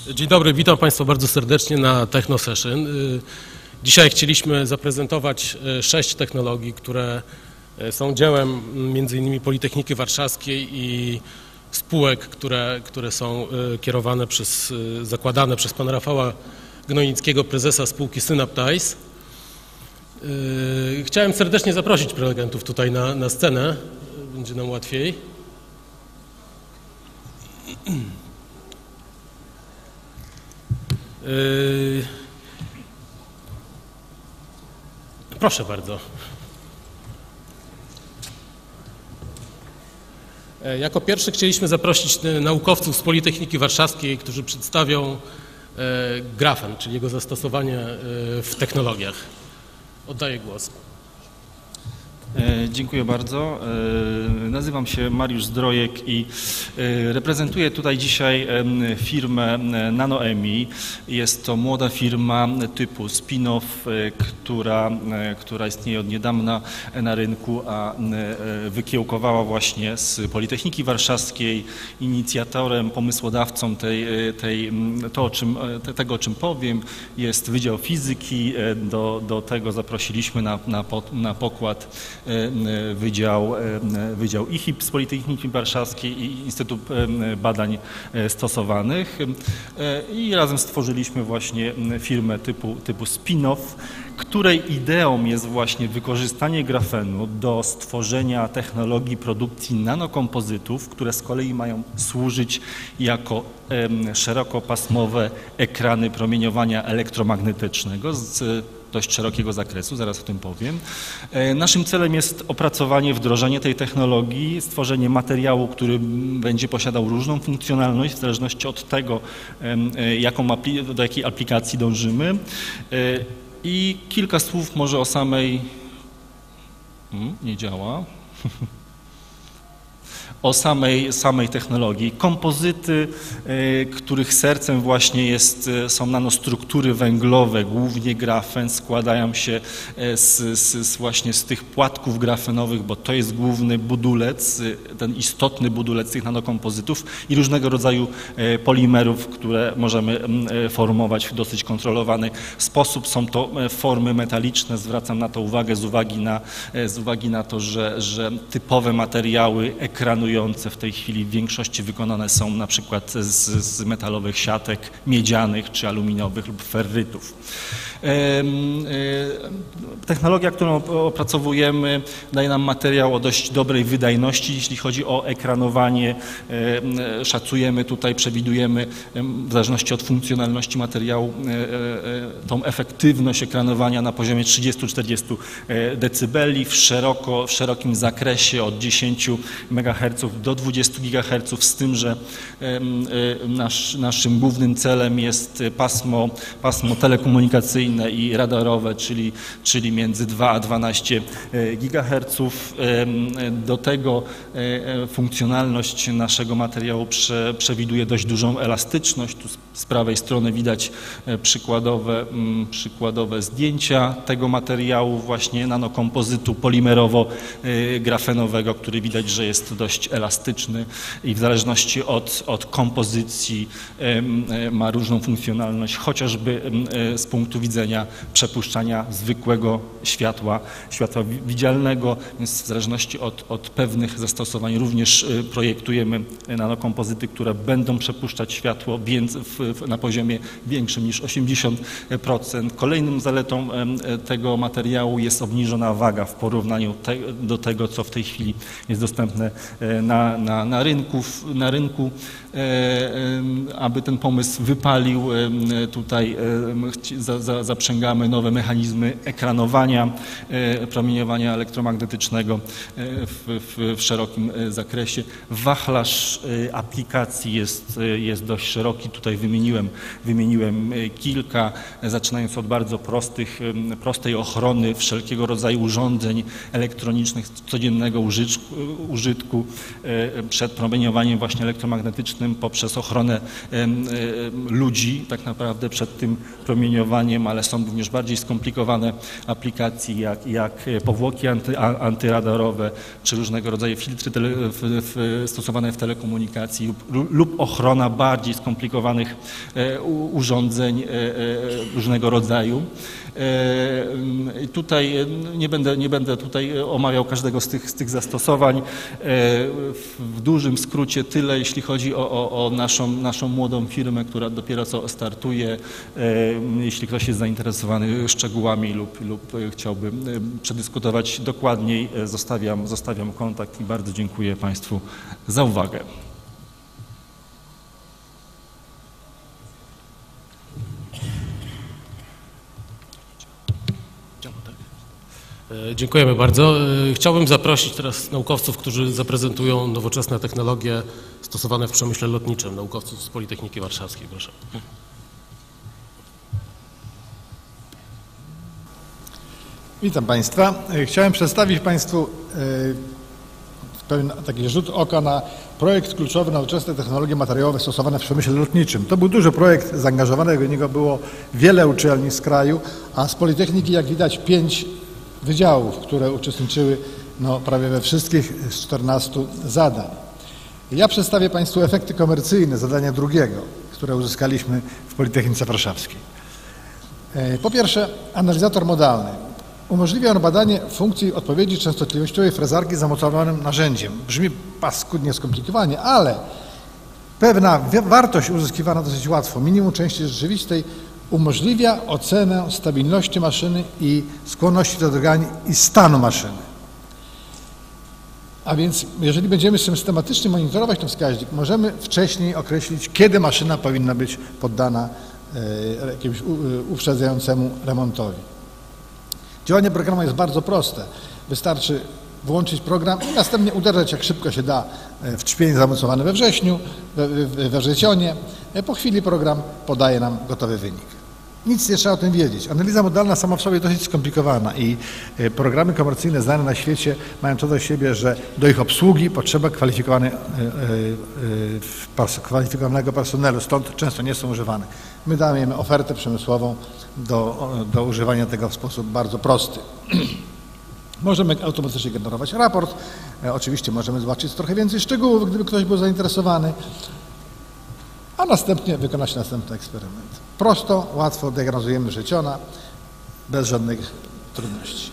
Dzień dobry, witam Państwa bardzo serdecznie na Techno Session. Dzisiaj chcieliśmy zaprezentować 6 technologii, które są dziełem m.in. Politechniki Warszawskiej i spółek, które są kierowane zakładane przez pana Rafała Gnojnickiego, prezesa spółki Synaptize. Chciałem serdecznie zaprosić prelegentów tutaj na scenę, będzie nam łatwiej. Proszę bardzo. Jako pierwszy chcieliśmy zaprosić naukowców z Politechniki Warszawskiej, którzy przedstawią grafen, czyli jego zastosowanie w technologiach. Oddaję głos. Dziękuję bardzo. Nazywam się Mariusz Zdrojek i reprezentuję tutaj dzisiaj firmę NanoEmi. Jest to młoda firma typu spin-off, która istnieje od niedawna na rynku, a wykiełkowała właśnie z Politechniki Warszawskiej. Inicjatorem, pomysłodawcą tego, o czym powiem, jest Wydział Fizyki. Do tego zaprosiliśmy na pokład Wydział IHIP z Politechniki Warszawskiej i Instytut Badań Stosowanych i razem stworzyliśmy właśnie firmę typu spin-off, której ideą jest właśnie wykorzystanie grafenu do stworzenia technologii produkcji nanokompozytów, które z kolei mają służyć jako szerokopasmowe ekrany promieniowania elektromagnetycznego z dość szerokiego zakresu, zaraz o tym powiem. Naszym celem jest opracowanie, wdrożenie tej technologii, stworzenie materiału, który będzie posiadał różną funkcjonalność w zależności od tego, do jakiej aplikacji dążymy. I kilka słów może o samej... Nie działa. O samej technologii. Kompozyty, których sercem właśnie są nanostruktury węglowe, głównie grafen, składają się właśnie z tych płatków grafenowych, bo to jest główny budulec, ten istotny budulec tych nanokompozytów i różnego rodzaju polimerów, które możemy formować w dosyć kontrolowany sposób. Są to formy metaliczne, zwracam na to uwagę z uwagi na to, że typowe materiały ekranujące w tej chwili w większości wykonane są na przykład z metalowych siatek miedzianych czy aluminiowych lub ferrytów. Technologia, którą opracowujemy, daje nam materiał o dość dobrej wydajności, jeśli chodzi o ekranowanie. Szacujemy tutaj, przewidujemy w zależności od funkcjonalności materiału tą efektywność ekranowania na poziomie 30-40 dB w szerokim zakresie od 10 MHz do 20 GHz, z tym, że naszym głównym celem jest pasmo telekomunikacyjne i radarowe, czyli między 2 a 12 GHz. Do tego funkcjonalność naszego materiału przewiduje dość dużą elastyczność. Tu z prawej strony widać przykładowe zdjęcia tego materiału, właśnie nanokompozytu polimerowo-grafenowego, który widać, że jest dość elastyczny i w zależności od kompozycji ma różną funkcjonalność, chociażby z punktu widzenia przepuszczania zwykłego światła widzialnego, więc w zależności od pewnych zastosowań również projektujemy nanokompozyty, które będą przepuszczać światło na poziomie większym niż 80%. Kolejną zaletą tego materiału jest obniżona waga w porównaniu do tego, co w tej chwili jest dostępne na rynku. Aby ten pomysł wypalił, tutaj zaprzęgamy nowe mechanizmy ekranowania, promieniowania elektromagnetycznego w szerokim zakresie. Wachlarz aplikacji jest dość szeroki. Tutaj wymieniłem kilka, zaczynając od bardzo prostej ochrony wszelkiego rodzaju urządzeń elektronicznych codziennego użytku, przed promieniowaniem właśnie elektromagnetycznym poprzez ochronę ludzi tak naprawdę przed tym promieniowaniem, ale są również bardziej skomplikowane aplikacje jak powłoki antyradarowe czy różnego rodzaju filtry stosowane w telekomunikacji lub ochrona bardziej skomplikowanych urządzeń różnego rodzaju. Tutaj nie będę tutaj omawiał każdego z tych zastosowań. W dużym skrócie tyle, jeśli chodzi o naszą młodą firmę, która dopiero co startuje. Jeśli ktoś jest zainteresowany szczegółami lub chciałby przedyskutować dokładniej, zostawiam kontakt i bardzo dziękuję Państwu za uwagę. Dziękujemy bardzo. Chciałbym zaprosić teraz naukowców, którzy zaprezentują nowoczesne technologie stosowane w przemyśle lotniczym, naukowców z Politechniki Warszawskiej. Proszę. Witam Państwa. Chciałem przedstawić Państwu pewien taki rzut oka na projekt kluczowy nowoczesne technologie materiałowe stosowane w przemyśle lotniczym. To był duży projekt, zaangażowanych w niego było wiele uczelni z kraju, a z Politechniki, jak widać, 5 wydziałów, które uczestniczyły prawie we wszystkich z 14 zadań. Ja przedstawię Państwu efekty komercyjne zadania drugiego, które uzyskaliśmy w Politechnice Warszawskiej. Po pierwsze, analizator modalny. Umożliwia on badanie funkcji odpowiedzi częstotliwościowej frezarki zamocowanym narzędziem. Brzmi paskudnie skomplikowanie, ale pewna wartość uzyskiwana dosyć łatwo, minimum części rzeczywistej, umożliwia ocenę stabilności maszyny i skłonności do drgań i stanu maszyny. A więc jeżeli będziemy systematycznie monitorować ten wskaźnik, możemy wcześniej określić, kiedy maszyna powinna być poddana jakiemuś uprzedzającemu remontowi. Działanie programu jest bardzo proste. Wystarczy włączyć program i następnie uderzać jak szybko się da w trzpień zamocowany we wrześniu, we wrzecionie. Po chwili program podaje nam gotowy wynik. Nic nie trzeba o tym wiedzieć. Analiza modalna sama w sobie dosyć skomplikowana i programy komercyjne znane na świecie mają to do siebie, że do ich obsługi potrzeba kwalifikowanego personelu, stąd często nie są używane. My dajemy ofertę przemysłową do używania tego w sposób bardzo prosty. Możemy automatycznie generować raport, oczywiście możemy zobaczyć trochę więcej szczegółów, gdyby ktoś był zainteresowany, a następnie wykonać następny eksperyment. Prosto, łatwo diagnozujemy wrzeciona, bez żadnych trudności.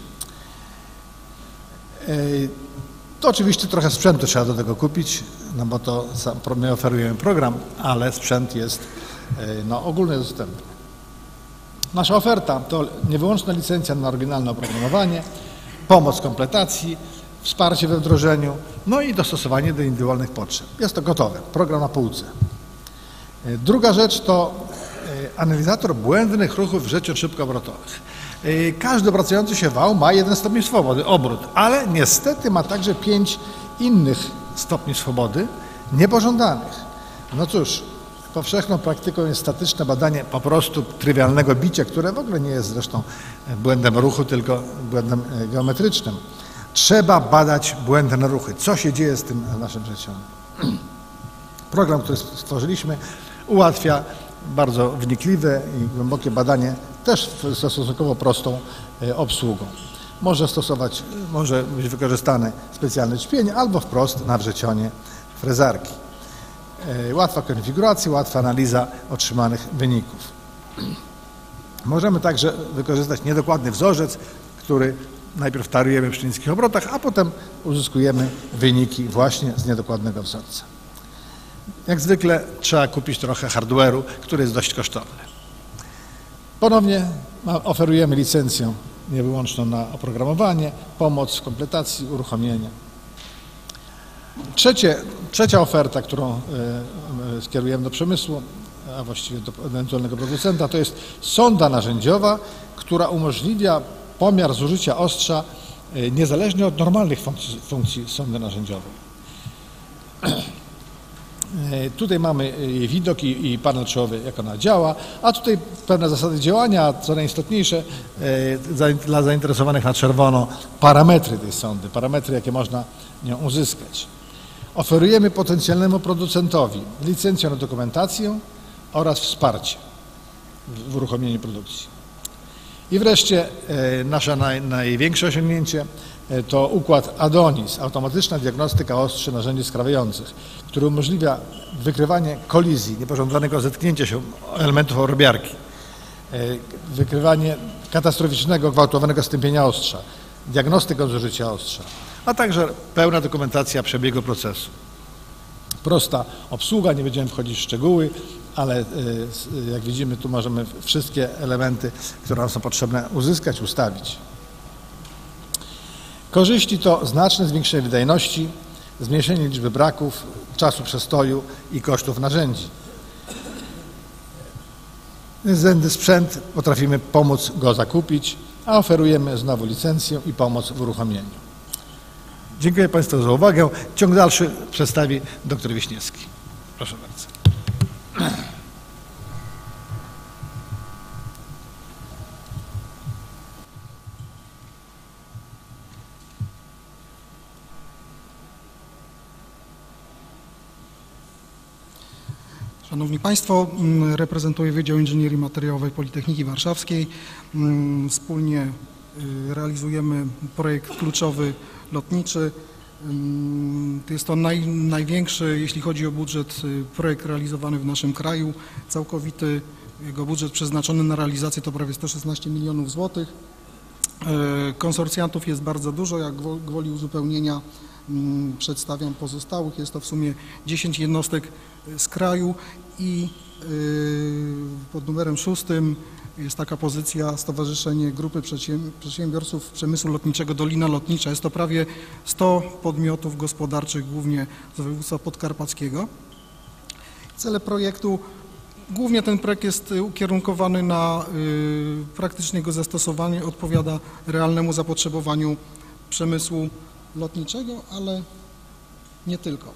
To oczywiście trochę sprzętu trzeba do tego kupić, no bo to my oferujemy program, ale sprzęt jest ogólnie dostępny. Nasza oferta to niewyłączna licencja na oryginalne oprogramowanie, pomoc w kompletacji, wsparcie we wdrożeniu, no i dostosowanie do indywidualnych potrzeb. Jest to gotowe, program na półce. Druga rzecz to analizator błędnych ruchów wrzecio-szybkoobrotowych. Każdy obracający się wał ma 1 stopień swobody, obrót, ale niestety ma także 5 innych stopni swobody niepożądanych. No cóż, powszechną praktyką jest statyczne badanie po prostu trywialnego bicia, które w ogóle nie jest zresztą błędem ruchu, tylko błędem geometrycznym. Trzeba badać błędne ruchy. Co się dzieje z tym naszym wrzecionem? Program, który stworzyliśmy, ułatwia bardzo wnikliwe i głębokie badanie też z stosunkowo prostą obsługą. Może być wykorzystany specjalny ćpień albo wprost na wrzecionie frezarki. Łatwa konfiguracja, łatwa analiza otrzymanych wyników. Możemy także wykorzystać niedokładny wzorzec, który najpierw tarujemy przy niskich obrotach, a potem uzyskujemy wyniki właśnie z niedokładnego wzorca. Jak zwykle trzeba kupić trochę hardware'u, który jest dość kosztowny. Ponownie oferujemy licencję niewyłączną na oprogramowanie, pomoc w kompletacji, uruchomienie. Trzecia oferta, którą skierujemy do przemysłu, a właściwie do ewentualnego producenta, to jest sonda narzędziowa, która umożliwia pomiar zużycia ostrza niezależnie od normalnych funkcji sondy narzędziowej. Tutaj mamy jej widok i panel czołowy, jak ona działa, a tutaj pewne zasady działania, a co najistotniejsze dla zainteresowanych na czerwono parametry tej sondy, parametry, jakie można nią uzyskać. Oferujemy potencjalnemu producentowi licencję na dokumentację oraz wsparcie w uruchomieniu produkcji. I wreszcie nasze największe osiągnięcie to układ ADONIS, automatyczna diagnostyka ostrzy narzędzi skrawających, który umożliwia wykrywanie kolizji, niepożądanego zetknięcia się elementów orobiarki, wykrywanie katastroficznego, gwałtownego stępienia ostrza, diagnostykę zużycia ostrza, a także pełna dokumentacja przebiegu procesu. Prosta obsługa, nie będziemy wchodzić w szczegóły, ale jak widzimy, tu możemy wszystkie elementy, które nam są potrzebne, uzyskać, ustawić. Korzyści to znaczne zwiększenie wydajności, zmniejszenie liczby braków, czasu przestoju i kosztów narzędzi. Niezbędny sprzęt potrafimy pomóc go zakupić, a oferujemy znowu licencję i pomoc w uruchomieniu. Dziękuję Państwu za uwagę. Ciąg dalszy przedstawi dr Wiśniewski. Proszę bardzo. Szanowni Państwo, reprezentuję Wydział Inżynierii Materiałowej Politechniki Warszawskiej. Wspólnie realizujemy projekt kluczowy lotniczy. Jest to największy, jeśli chodzi o budżet, projekt realizowany w naszym kraju. Całkowity jego budżet przeznaczony na realizację to prawie 116 milionów złotych. Konsorcjantów jest bardzo dużo, jak gwoli uzupełnienia przedstawiam pozostałych. Jest to w sumie 10 jednostek z kraju i pod numerem 6 jest taka pozycja Stowarzyszenie Grupy Przedsiębiorców Przemysłu Lotniczego Dolina Lotnicza. Jest to prawie 100 podmiotów gospodarczych, głównie z województwa podkarpackiego. Cele projektu, głównie ten projekt jest ukierunkowany na praktyczne jego zastosowanie, odpowiada realnemu zapotrzebowaniu przemysłu lotniczego, ale nie tylko.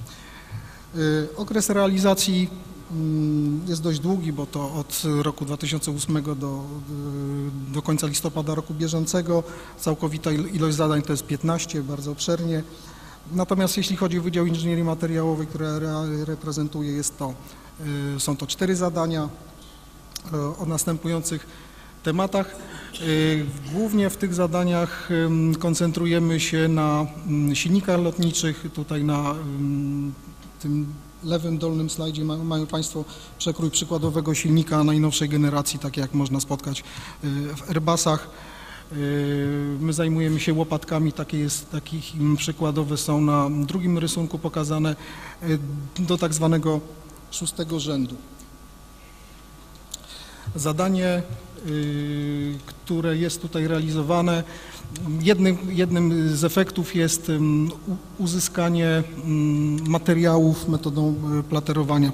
Okres realizacji jest dość długi, bo to od roku 2008 do końca listopada roku bieżącego. Całkowita ilość zadań to jest 15, bardzo obszernie. Natomiast jeśli chodzi o Wydział Inżynierii Materiałowej, który reprezentuję, są to 4 zadania o następujących tematach. Głównie w tych zadaniach koncentrujemy się na silnikach lotniczych. Tutaj na tym lewym dolnym slajdzie mają Państwo przekrój przykładowego silnika najnowszej generacji, tak jak można spotkać w Airbusach. My zajmujemy się łopatkami, takich przykładowe są na drugim rysunku pokazane do tak zwanego 6. rzędu. Zadanie, które jest tutaj realizowane, jednym z efektów jest uzyskanie materiałów metodą platerowania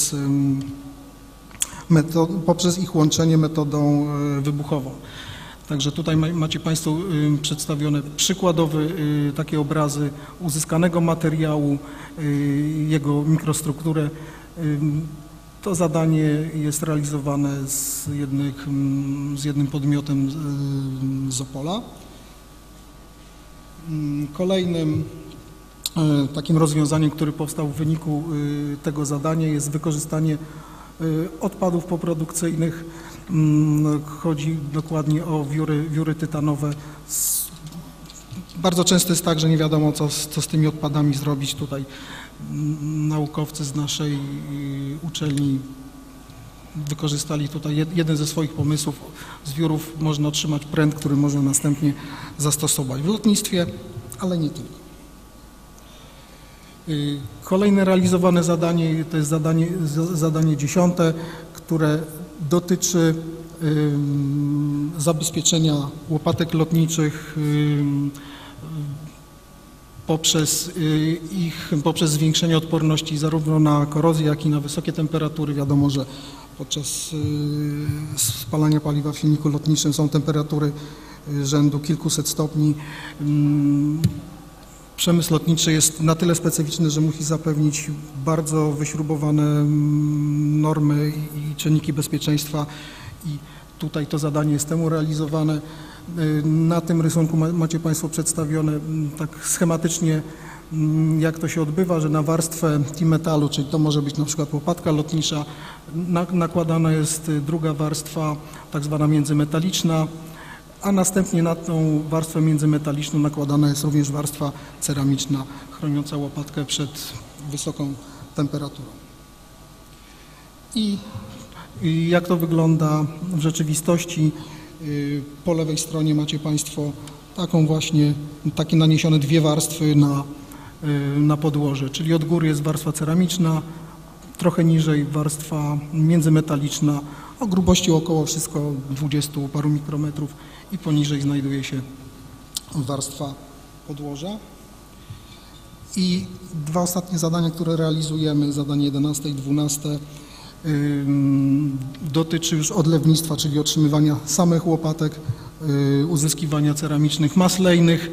poprzez ich łączenie metodą wybuchową. Także tutaj macie Państwo przedstawione przykładowe takie obrazy uzyskanego materiału, jego mikrostrukturę. To zadanie jest realizowane z jednym podmiotem z Opola. Kolejnym takim rozwiązaniem, które powstało w wyniku tego zadania, jest wykorzystanie odpadów poprodukcyjnych. Chodzi dokładnie o wióry tytanowe. Bardzo często jest tak, że nie wiadomo, co z tymi odpadami zrobić. Tutaj naukowcy z naszej uczelni wykorzystali tutaj jeden ze swoich pomysłów. Z wiórów można otrzymać pręt, który można następnie zastosować w lotnictwie, ale nie tylko. Kolejne realizowane zadanie to jest zadanie 10, które dotyczy zabezpieczenia łopatek lotniczych poprzez zwiększenie odporności zarówno na korozję, jak i na wysokie temperatury. Wiadomo, że podczas spalania paliwa w silniku lotniczym są temperatury rzędu kilkuset stopni. Przemysł lotniczy jest na tyle specyficzny, że musi zapewnić bardzo wyśrubowane normy i czynniki bezpieczeństwa i tutaj to zadanie jest temu realizowane. Na tym rysunku macie Państwo przedstawione tak schematycznie jak to się odbywa, że na warstwę T-metalu, czyli to może być na przykład łopatka lotnicza, nakładana jest druga warstwa, tak zwana międzymetaliczna, a następnie na tą warstwę międzymetaliczną nakładana jest również warstwa ceramiczna, chroniąca łopatkę przed wysoką temperaturą. I jak to wygląda w rzeczywistości? Po lewej stronie macie Państwo takie naniesione dwie warstwy na podłoże, czyli od góry jest warstwa ceramiczna, trochę niżej warstwa międzymetaliczna o grubości około wszystko 20 paru mikrometrów i poniżej znajduje się warstwa podłoża. I dwa ostatnie zadania, które realizujemy, zadanie 11 i 12, dotyczy już odlewnictwa, czyli otrzymywania samych łopatek, uzyskiwania ceramicznych mas lejnych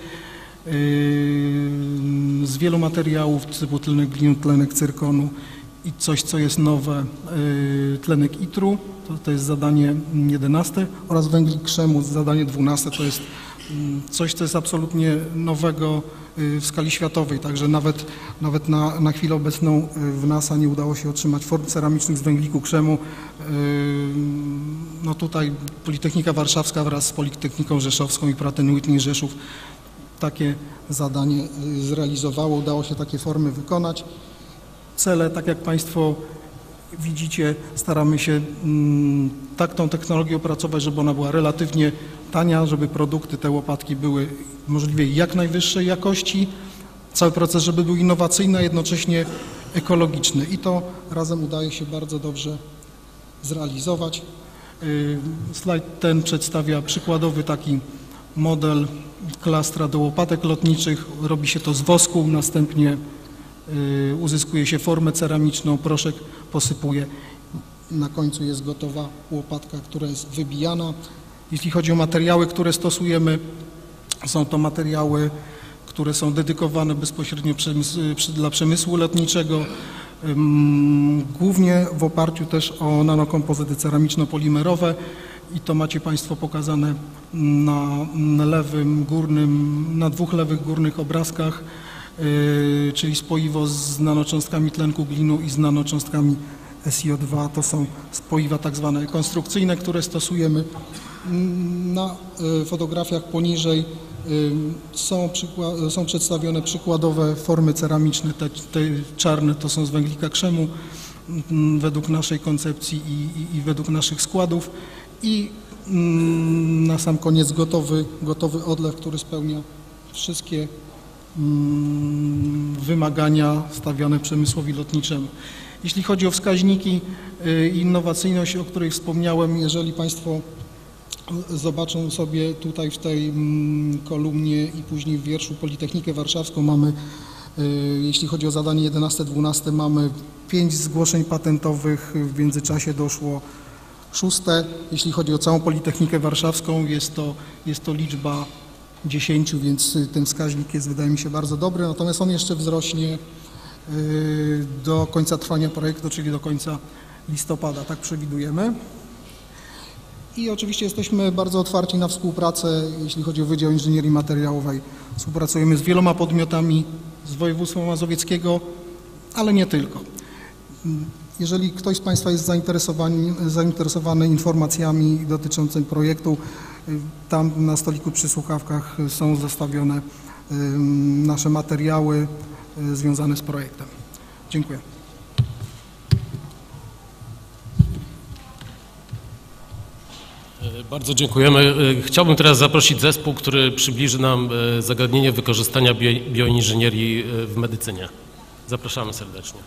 z wielu materiałów typu tlenek glinu, tlenek cyrkonu i coś, co jest nowe, tlenek itru, to jest zadanie 11, oraz węgli krzemu, zadanie 12, to jest coś, co jest absolutnie nowego w skali światowej, także nawet na chwilę obecną w NASA nie udało się otrzymać form ceramicznych z węgliku krzemu. No tutaj Politechnika Warszawska wraz z Politechniką Rzeszowską i Pratt & Whitney Rzeszów takie zadanie zrealizowało, udało się takie formy wykonać. Cele, tak jak Państwo widzicie, staramy się tak tą technologię opracować, żeby ona była relatywnie tania, żeby produkty, te łopatki były możliwie jak najwyższej jakości, cały proces, żeby był innowacyjny, a jednocześnie ekologiczny i to razem udaje się bardzo dobrze zrealizować. Slajd ten przedstawia przykładowy taki model klastra do łopatek lotniczych. Robi się to z wosku, następnie uzyskuje się formę ceramiczną, proszek posypuje. Na końcu jest gotowa łopatka, która jest wybijana. Jeśli chodzi o materiały, które stosujemy, są to materiały, które są dedykowane bezpośrednio dla przemysłu lotniczego, głównie w oparciu też o nanokompozyty ceramiczno-polimerowe i to macie Państwo pokazane na dwóch lewych górnych obrazkach, czyli spoiwo z nanocząstkami tlenku glinu i z nanocząstkami SiO2. To są spoiwa tak zwane konstrukcyjne, które stosujemy. Na fotografiach poniżej są przedstawione przykładowe formy ceramiczne. Te czarne to są z węglika krzemu według naszej koncepcji i według naszych składów. I na sam koniec gotowy odlew, który spełnia wszystkie wymagania stawiane przemysłowi lotniczemu. Jeśli chodzi o wskaźniki i innowacyjność, o której wspomniałem, jeżeli Państwo zobaczą sobie tutaj w tej kolumnie i później w wierszu Politechnikę Warszawską mamy, jeśli chodzi o zadanie 11-12, mamy 5 zgłoszeń patentowych, w międzyczasie doszło 6. Jeśli chodzi o całą Politechnikę Warszawską, jest to liczba 10, więc ten wskaźnik jest, wydaje mi się, bardzo dobry, natomiast on jeszcze wzrośnie do końca trwania projektu, czyli do końca listopada, tak przewidujemy. I oczywiście jesteśmy bardzo otwarci na współpracę, jeśli chodzi o Wydział Inżynierii Materiałowej. Współpracujemy z wieloma podmiotami z województwa mazowieckiego, ale nie tylko. Jeżeli ktoś z Państwa jest zainteresowany informacjami dotyczącymi projektu, tam na stoliku przy słuchawkach są zostawione nasze materiały związane z projektem. Dziękuję. Bardzo dziękujemy. Chciałbym teraz zaprosić zespół, który przybliży nam zagadnienie wykorzystania bioinżynierii w medycynie. Zapraszamy serdecznie.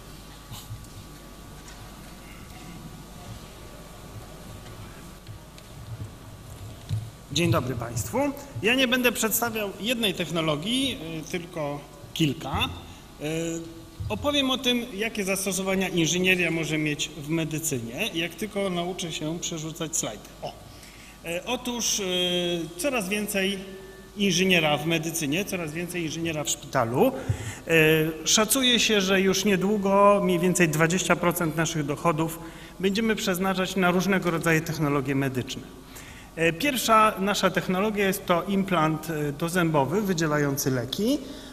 Dzień dobry Państwu. Ja nie będę przedstawiał jednej technologii, tylko kilka. Opowiem o tym, jakie zastosowania inżynieria może mieć w medycynie, jak tylko nauczę się przerzucać slajdy. Otóż coraz więcej inżyniera w medycynie, coraz więcej inżyniera w szpitalu. Szacuje się, że już niedługo mniej więcej 20% naszych dochodów będziemy przeznaczać na różnego rodzaju technologie medyczne. Pierwsza nasza technologia jest to implant dozębowy wydzielający leki.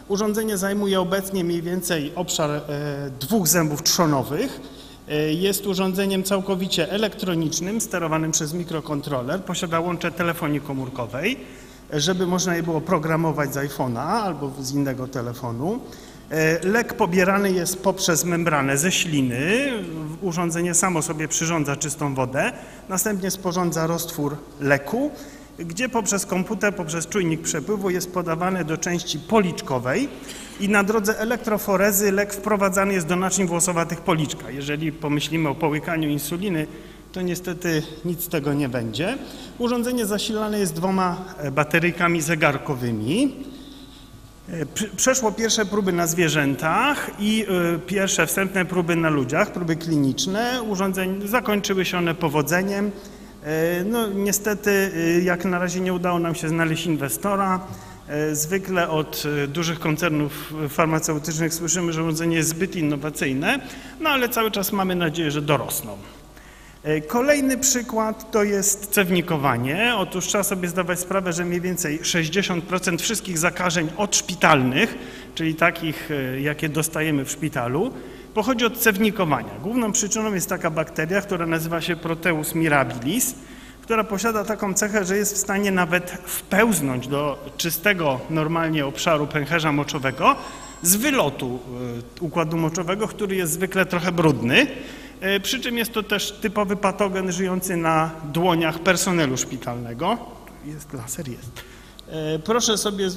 Urządzenie zajmuje obecnie mniej więcej obszar 2 zębów trzonowych. Jest urządzeniem całkowicie elektronicznym, sterowanym przez mikrokontroler. Posiada łącze telefonii komórkowej, żeby można je było programować z iPhone'a albo z innego telefonu. Lek pobierany jest poprzez membranę ze śliny. Urządzenie samo sobie przyrządza czystą wodę, następnie sporządza roztwór leku, gdzie poprzez komputer, poprzez czujnik przepływu jest podawany do części policzkowej i na drodze elektroforezy lek wprowadzany jest do naczyń włosowatych policzka. Jeżeli pomyślimy o połykaniu insuliny, to niestety nic z tego nie będzie. Urządzenie zasilane jest 2 bateryjkami zegarkowymi. Przeszło pierwsze próby na zwierzętach i pierwsze wstępne próby na ludziach, próby kliniczne. Zakończyły się one powodzeniem. No niestety jak na razie nie udało nam się znaleźć inwestora. Zwykle od dużych koncernów farmaceutycznych słyszymy, że urządzenie jest zbyt innowacyjne, no ale cały czas mamy nadzieję, że dorosną. Kolejny przykład to jest cewnikowanie. Otóż trzeba sobie zdawać sprawę, że mniej więcej 60% wszystkich zakażeń odszpitalnych, czyli takich, jakie dostajemy w szpitalu, pochodzi od cewnikowania. Główną przyczyną jest taka bakteria, która nazywa się Proteus mirabilis, która posiada taką cechę, że jest w stanie nawet wpełznąć do czystego normalnie obszaru pęcherza moczowego z wylotu układu moczowego, który jest zwykle trochę brudny. Przy czym jest to też typowy patogen żyjący na dłoniach personelu szpitalnego. Jest laser, jest. Proszę sobie,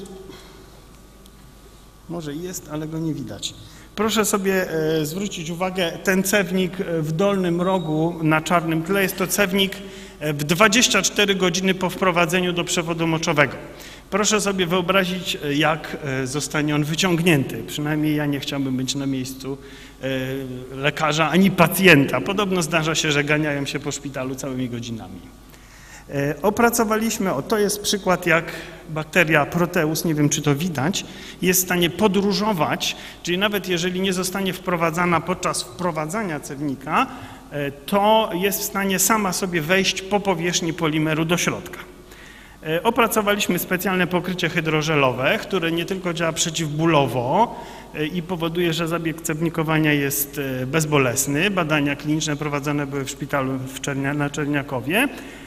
może jest, ale go nie widać. Proszę sobie zwrócić uwagę, ten cewnik w dolnym rogu na czarnym tle jest to cewnik w 24 godziny po wprowadzeniu do przewodu moczowego. Proszę sobie wyobrazić, jak zostanie on wyciągnięty. Przynajmniej ja nie chciałbym być na miejscu lekarza ani pacjenta. Podobno zdarza się, że ganiają się po szpitalu całymi godzinami. Opracowaliśmy, to jest przykład, jak bakteria Proteus, nie wiem czy to widać, jest w stanie podróżować, czyli nawet jeżeli nie zostanie wprowadzana podczas wprowadzania cewnika, to jest w stanie sama sobie wejść po powierzchni polimeru do środka. Opracowaliśmy specjalne pokrycie hydrożelowe, które nie tylko działa przeciwbólowo i powoduje, że zabieg cewnikowania jest bezbolesny. Badania kliniczne prowadzone były w szpitalu na Czerniakowie.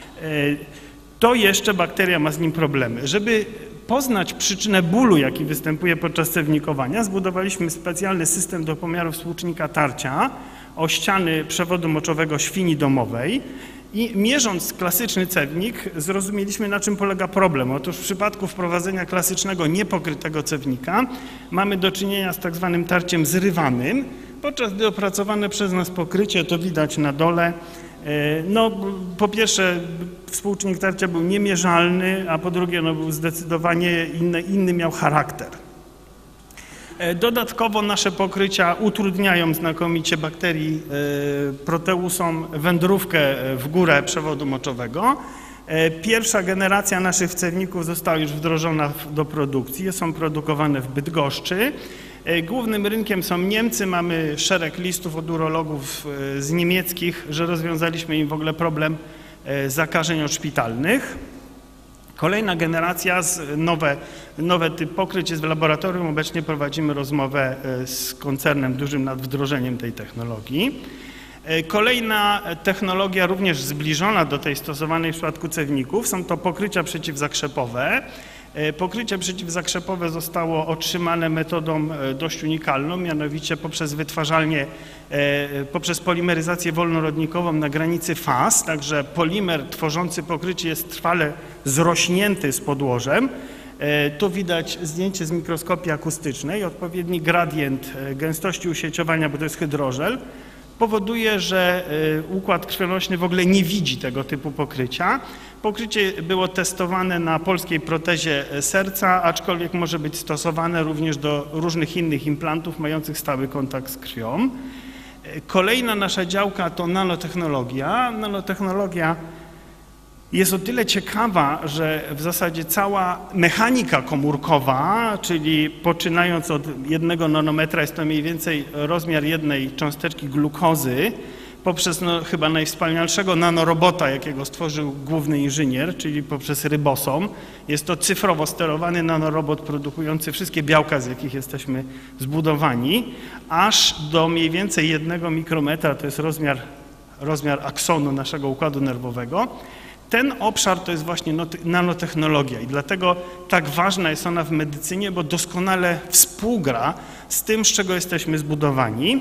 To jeszcze bakteria ma z nim problemy. Żeby poznać przyczynę bólu, jaki występuje podczas cewnikowania, zbudowaliśmy specjalny system do pomiaru współczynnika tarcia o ściany przewodu moczowego świni domowej i mierząc klasyczny cewnik zrozumieliśmy, na czym polega problem. Otóż w przypadku wprowadzenia klasycznego niepokrytego cewnika mamy do czynienia z tak zwanym tarciem zrywanym, podczas gdy opracowane przez nas pokrycie, to widać na dole, no po pierwsze współczynnik tarcia był niemierzalny, a po drugie no, był zdecydowanie inny miał charakter. Dodatkowo nasze pokrycia utrudniają znakomicie bakterii Proteusom wędrówkę w górę przewodu moczowego. Pierwsza generacja naszych cewników została już wdrożona do produkcji, są produkowane w Bydgoszczy. Głównym rynkiem są Niemcy, mamy szereg listów od urologów z niemieckich, że rozwiązaliśmy im w ogóle problem zakażeń odszpitalnych. Kolejna generacja, nowe typ pokryć jest w laboratorium. Obecnie prowadzimy rozmowę z koncernem dużym nad wdrożeniem tej technologii. Kolejna technologia, również zbliżona do tej stosowanej w przypadku cewników, są to pokrycia przeciwzakrzepowe. Pokrycie przeciwzakrzepowe zostało otrzymane metodą dość unikalną, mianowicie poprzez wytwarzalnię, poprzez polimeryzację wolnorodnikową na granicy faz, także polimer tworzący pokrycie jest trwale zrośnięty z podłożem. Tu widać zdjęcie z mikroskopii akustycznej, odpowiedni gradient gęstości usieciowania, bo to jest hydrożel, powoduje, że układ krwionośny w ogóle nie widzi tego typu pokrycia. Pokrycie było testowane na polskiej protezie serca, aczkolwiek może być stosowane również do różnych innych implantów mających stały kontakt z krwią. Kolejna nasza działka to nanotechnologia. Nanotechnologia jest o tyle ciekawa, że w zasadzie cała mechanika komórkowa, czyli poczynając od 1 nanometra, jest to mniej więcej rozmiar jednej cząsteczki glukozy, poprzez chyba najwspanialszego nanorobota, jakiego stworzył główny inżynier, czyli poprzez rybosom. Jest to cyfrowo sterowany nanorobot produkujący wszystkie białka, z jakich jesteśmy zbudowani, aż do mniej więcej 1 mikrometra, to jest rozmiar aksonu naszego układu nerwowego. Ten obszar to jest właśnie nanotechnologia i dlatego tak ważna jest ona w medycynie, bo doskonale współgra z tym, z czego jesteśmy zbudowani.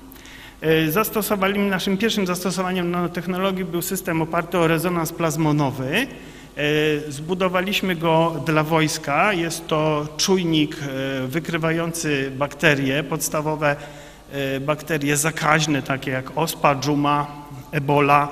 Naszym pierwszym zastosowaniem nanotechnologii był system oparty o rezonans plazmonowy. Zbudowaliśmy go dla wojska. Jest to czujnik wykrywający bakterie, podstawowe bakterie zakaźne, takie jak ospa, dżuma, ebola,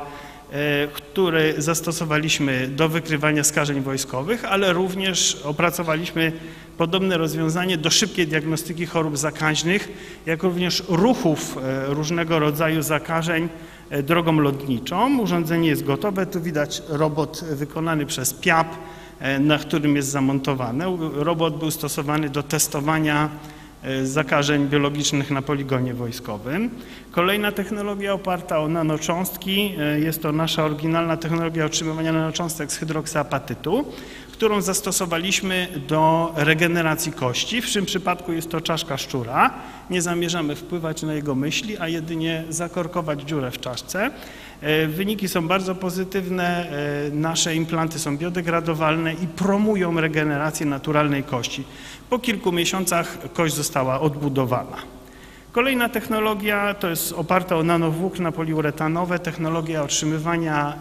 który zastosowaliśmy do wykrywania skażeń wojskowych, ale również opracowaliśmy podobne rozwiązanie do szybkiej diagnostyki chorób zakaźnych, jak również ruchów różnego rodzaju zakażeń drogą lotniczą. Urządzenie jest gotowe, tu widać robot wykonany przez PIAP, na którym jest zamontowany. Robot był stosowany do testowania zakażeń biologicznych na poligonie wojskowym. Kolejna technologia oparta o nanocząstki, jest to nasza oryginalna technologia otrzymywania nanocząstek z hydroksyapatytu, którą zastosowaliśmy do regeneracji kości. W tym przypadku jest to czaszka szczura. Nie zamierzamy wpływać na jego myśli, a jedynie zakorkować dziurę w czaszce. Wyniki są bardzo pozytywne, nasze implanty są biodegradowalne i promują regenerację naturalnej kości. Po kilku miesiącach kość została odbudowana. Kolejna technologia to jest oparta o nanowłókna poliuretanowe, technologia otrzymywania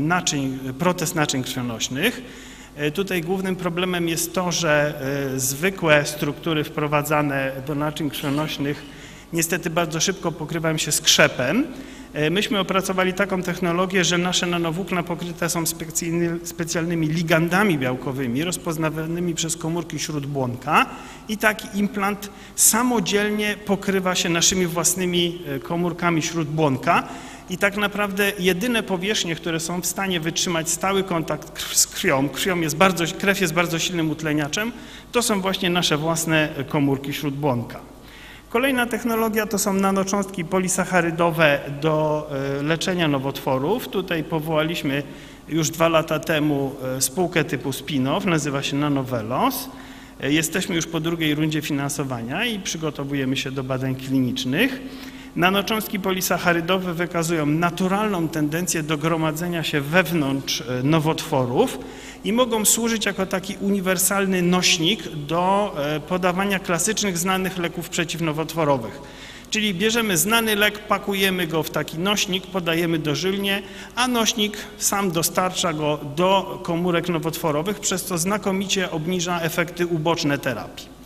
protez naczyń krwionośnych. Tutaj głównym problemem jest to, że zwykłe struktury wprowadzane do naczyń krwionośnych niestety bardzo szybko pokrywają się skrzepem. Myśmy opracowali taką technologię, że nasze nanowłókna pokryte są specjalnymi ligandami białkowymi rozpoznawanymi przez komórki śródbłonka i taki implant samodzielnie pokrywa się naszymi własnymi komórkami śródbłonka i tak naprawdę jedyne powierzchnie, które są w stanie wytrzymać stały kontakt z krwią, krew jest bardzo silnym utleniaczem, to są właśnie nasze własne komórki śródbłonka. Kolejna technologia to są nanocząstki polisacharydowe do leczenia nowotworów. Tutaj powołaliśmy już 2 lata temu spółkę typu spin-off, nazywa się Nanovelos. Jesteśmy już po drugiej rundzie finansowania i przygotowujemy się do badań klinicznych. Nanocząstki polisacharydowe wykazują naturalną tendencję do gromadzenia się wewnątrz nowotworów i mogą służyć jako taki uniwersalny nośnik do podawania klasycznych, znanych leków przeciwnowotworowych. Czyli bierzemy znany lek, pakujemy go w taki nośnik, podajemy dożylnie, a nośnik sam dostarcza go do komórek nowotworowych, przez co znakomicie obniża efekty uboczne terapii.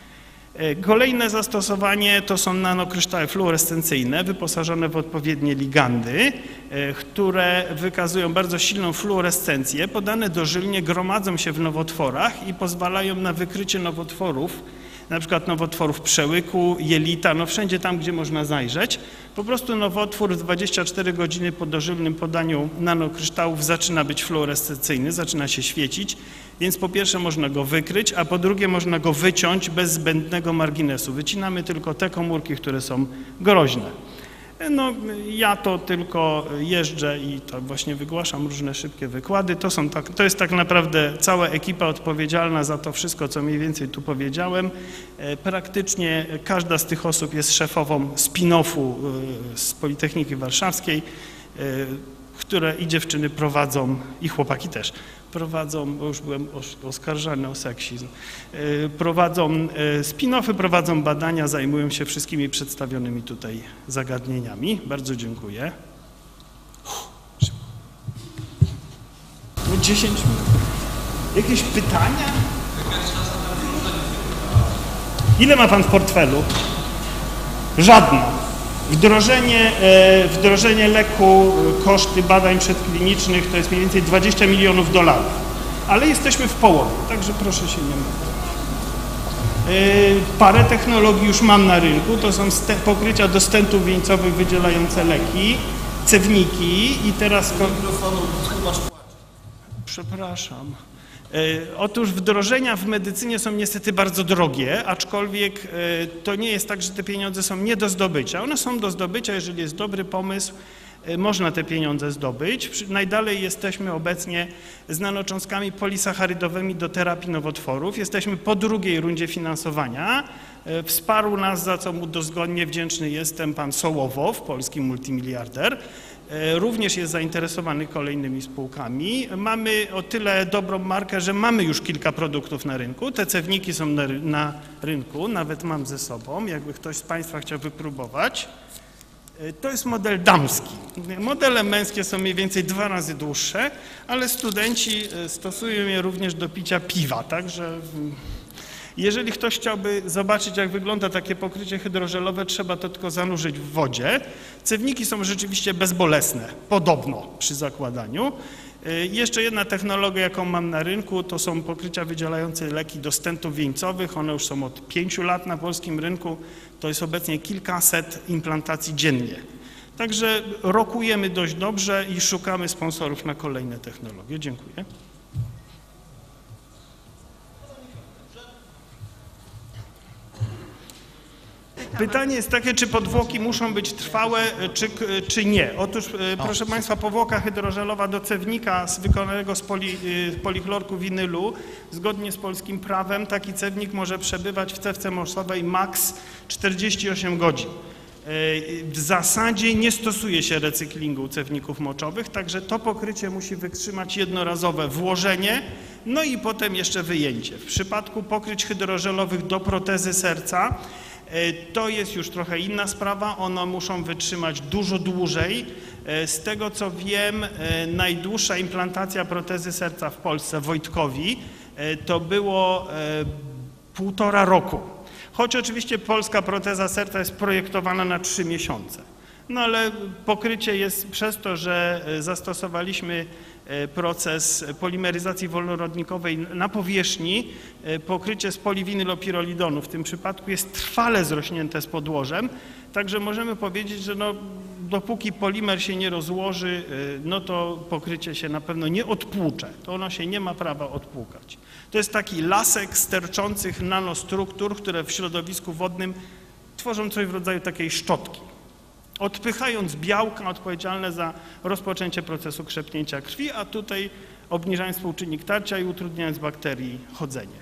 Kolejne zastosowanie to są nanokryształy fluorescencyjne wyposażone w odpowiednie ligandy, które wykazują bardzo silną fluorescencję, podane dożylnie gromadzą się w nowotworach i pozwalają na wykrycie nowotworów, na przykład nowotworów przełyku, jelita, no wszędzie tam, gdzie można zajrzeć. Po prostu nowotwór w 24 godziny po dożylnym podaniu nanokryształów zaczyna być fluorescencyjny, zaczyna się świecić, więc po pierwsze można go wykryć, a po drugie można go wyciąć bez zbędnego marginesu. Wycinamy tylko te komórki, które są groźne. No, ja to tylko jeżdżę i to właśnie wygłaszam różne szybkie wykłady. To jest tak naprawdę cała ekipa odpowiedzialna za to wszystko, co mniej więcej tu powiedziałem. Praktycznie każda z tych osób jest szefową spin-offu z Politechniki Warszawskiej, które i dziewczyny prowadzą, i chłopaki też prowadzą, bo już byłem oskarżany o seksizm, prowadzą spin-offy, prowadzą badania, zajmują się wszystkimi przedstawionymi tutaj zagadnieniami. Bardzo dziękuję. 10 minut. Jakieś pytania? Ile ma pan w portfelu? Żadna. Wdrożenie leku, koszty badań przedklinicznych to jest mniej więcej $20 milionów, ale jesteśmy w połowie, także proszę się nie martwić. Parę technologii już mam na rynku, to są pokrycia do stentów wieńcowych wydzielające leki, cewniki i teraz... Przepraszam. Otóż wdrożenia w medycynie są niestety bardzo drogie, aczkolwiek to nie jest tak, że te pieniądze są nie do zdobycia. One są do zdobycia, jeżeli jest dobry pomysł. można te pieniądze zdobyć. Najdalej jesteśmy obecnie z nanocząstkami polisacharydowymi do terapii nowotworów. Jesteśmy po drugiej rundzie finansowania. Wsparł nas, za co mu dozgodnie wdzięczny jestem, pan Sołowow, polski multimiliarder. Również jest zainteresowany kolejnymi spółkami. Mamy o tyle dobrą markę, że mamy już kilka produktów na rynku. Te cewniki są na rynku, nawet mam ze sobą, jakby ktoś z Państwa chciał wypróbować. To jest model damski. Modele męskie są mniej więcej 2 razy dłuższe, ale studenci stosują je również do picia piwa, także jeżeli ktoś chciałby zobaczyć, jak wygląda takie pokrycie hydrożelowe, trzeba to tylko zanurzyć w wodzie. Cewniki są rzeczywiście bezbolesne, podobno przy zakładaniu. Jeszcze jedna technologia, jaką mam na rynku, to są pokrycia wydzielające leki do stentów wieńcowych. One już są od 5 lat na polskim rynku. To jest obecnie kilkaset implantacji dziennie. Także rokujemy dość dobrze i szukamy sponsorów na kolejne technologie. Dziękuję. Pytanie jest takie, czy podwłoki muszą być trwałe, czy nie. Otóż, proszę Państwa, powłoka hydrożelowa do cewnika wykonanego z polichlorku winylu, zgodnie z polskim prawem, taki cewnik może przebywać w cewce mocowej maks 48 godzin. W zasadzie nie stosuje się recyklingu cewników moczowych, także to pokrycie musi wytrzymać jednorazowe włożenie, no i potem jeszcze wyjęcie. W przypadku pokryć hydrożelowych do protezy serca, to jest już trochę inna sprawa, one muszą wytrzymać dużo dłużej. Z tego co wiem, najdłuższa implantacja protezy serca w Polsce, Wojtkowi, to było 1,5 roku. Choć oczywiście polska proteza serca jest projektowana na 3 miesiące. No ale pokrycie jest przez to, że zastosowaliśmy proces polimeryzacji wolnorodnikowej na powierzchni, pokrycie z poliwinylopirolidonu w tym przypadku jest trwale zrośnięte z podłożem, także możemy powiedzieć, że no, dopóki polimer się nie rozłoży, no to pokrycie się na pewno nie odpłucze, to ono się nie ma prawa odpłukać. To jest taki lasek sterczących nanostruktur, które w środowisku wodnym tworzą coś w rodzaju takiej szczotki, odpychając białka odpowiedzialne za rozpoczęcie procesu krzepnięcia krwi, a tutaj obniżając współczynnik tarcia i utrudniając bakterii chodzenie.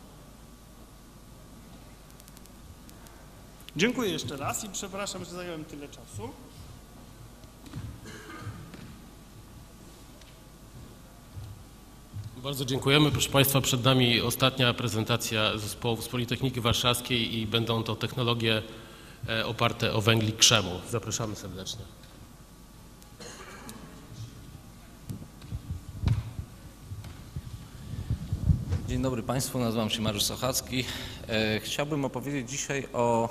Dziękuję jeszcze raz i przepraszam, że zająłem tyle czasu. Bardzo dziękujemy. Proszę Państwa, przed nami ostatnia prezentacja zespołów z Politechniki Warszawskiej i będą to technologie oparte o węgli krzemu. Zapraszamy serdecznie. Dzień dobry Państwu, nazywam się Mariusz Sochacki. Chciałbym opowiedzieć dzisiaj o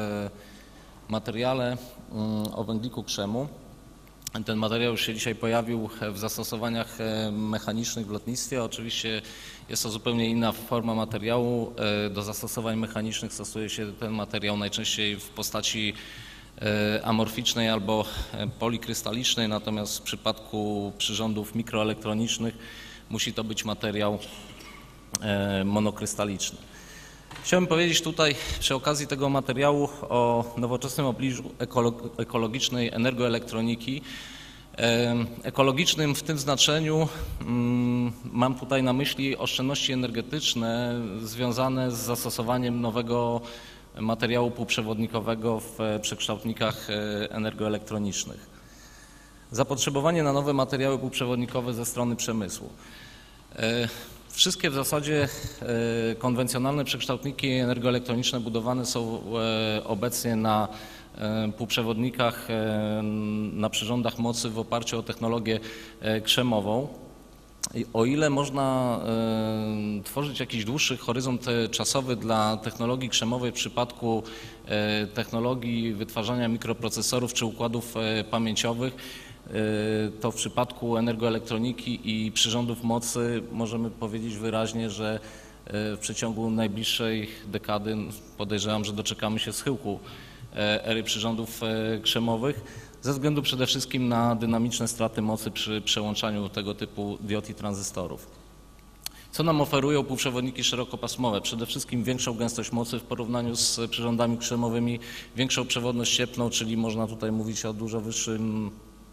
materiale o węgliku krzemu. Ten materiał już się dzisiaj pojawił w zastosowaniach mechanicznych w lotnictwie. Oczywiście jest to zupełnie inna forma materiału. Do zastosowań mechanicznych stosuje się ten materiał najczęściej w postaci amorficznej albo polikrystalicznej, natomiast w przypadku przyrządów mikroelektronicznych musi to być materiał monokrystaliczny. Chciałbym powiedzieć tutaj przy okazji tego materiału o nowoczesnym obliczu ekologicznej energoelektroniki. Ekologicznym w tym znaczeniu mam tutaj na myśli oszczędności energetyczne związane z zastosowaniem nowego materiału półprzewodnikowego w przekształtnikach energoelektronicznych. Zapotrzebowanie na nowe materiały półprzewodnikowe ze strony przemysłu. Wszystkie w zasadzie konwencjonalne przekształtniki energoelektroniczne budowane są obecnie na półprzewodnikach, na przyrządach mocy w oparciu o technologię krzemową. O ile można tworzyć jakiś dłuższy horyzont czasowy dla technologii krzemowej w przypadku technologii wytwarzania mikroprocesorów czy układów pamięciowych, to w przypadku energoelektroniki i przyrządów mocy możemy powiedzieć wyraźnie, że w przeciągu najbliższej dekady podejrzewam, że doczekamy się schyłku ery przyrządów krzemowych ze względu przede wszystkim na dynamiczne straty mocy przy przełączaniu tego typu diod i tranzystorów. Co nam oferują półprzewodniki szerokopasmowe? Przede wszystkim większą gęstość mocy w porównaniu z przyrządami krzemowymi, większą przewodność cieplną, czyli można tutaj mówić o dużo wyższym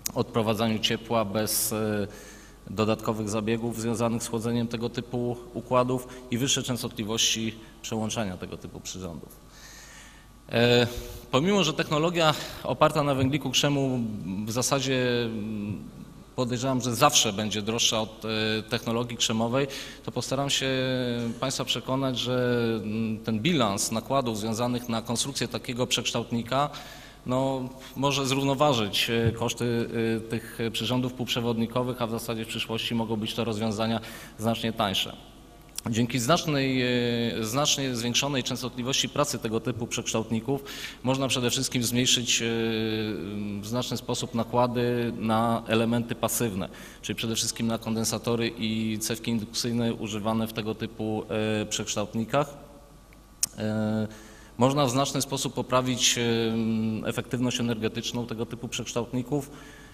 odprowadzaniu ciepła bez dodatkowych zabiegów związanych z chłodzeniem tego typu układów i wyższe częstotliwości przełączania tego typu przyrządów. Pomimo że technologia oparta na węgliku krzemu w zasadzie podejrzewam, że zawsze będzie droższa od technologii krzemowej, to postaram się Państwa przekonać, że ten bilans nakładów związanych na konstrukcję takiego przekształtnika może zrównoważyć koszty tych przyrządów półprzewodnikowych, a w zasadzie w przyszłości mogą być to rozwiązania znacznie tańsze. Dzięki znacznie zwiększonej częstotliwości pracy tego typu przekształtników można przede wszystkim zmniejszyć w znaczny sposób nakłady na elementy pasywne, czyli przede wszystkim na kondensatory i cewki indukcyjne używane w tego typu przekształtnikach. Można w znaczny sposób poprawić efektywność energetyczną tego typu przekształtników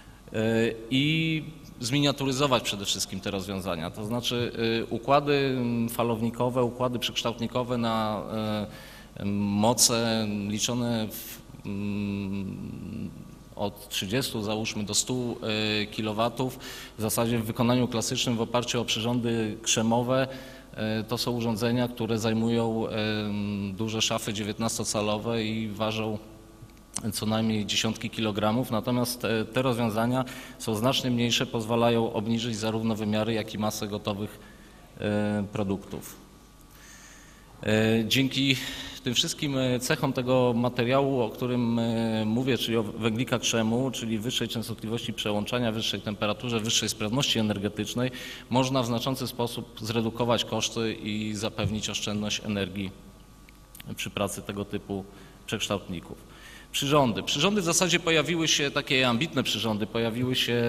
i zminiaturyzować przede wszystkim te rozwiązania. To znaczy układy falownikowe, układy przekształtnikowe na moce liczone od 30 załóżmy do 100 kW w zasadzie w wykonaniu klasycznym w oparciu o przyrządy krzemowe to są urządzenia, które zajmują duże szafy 19-calowe i ważą co najmniej dziesiątki kilogramów, natomiast te rozwiązania są znacznie mniejsze, pozwalają obniżyć zarówno wymiary, jak i masę gotowych produktów. Dzięki tym wszystkim cechom tego materiału, o którym mówię, czyli o węglika krzemu, czyli wyższej częstotliwości przełączania, wyższej temperaturze, wyższej sprawności energetycznej, można w znaczący sposób zredukować koszty i zapewnić oszczędność energii przy pracy tego typu przekształtników. Przyrządy w zasadzie pojawiły się, takie ambitne przyrządy, pojawiły się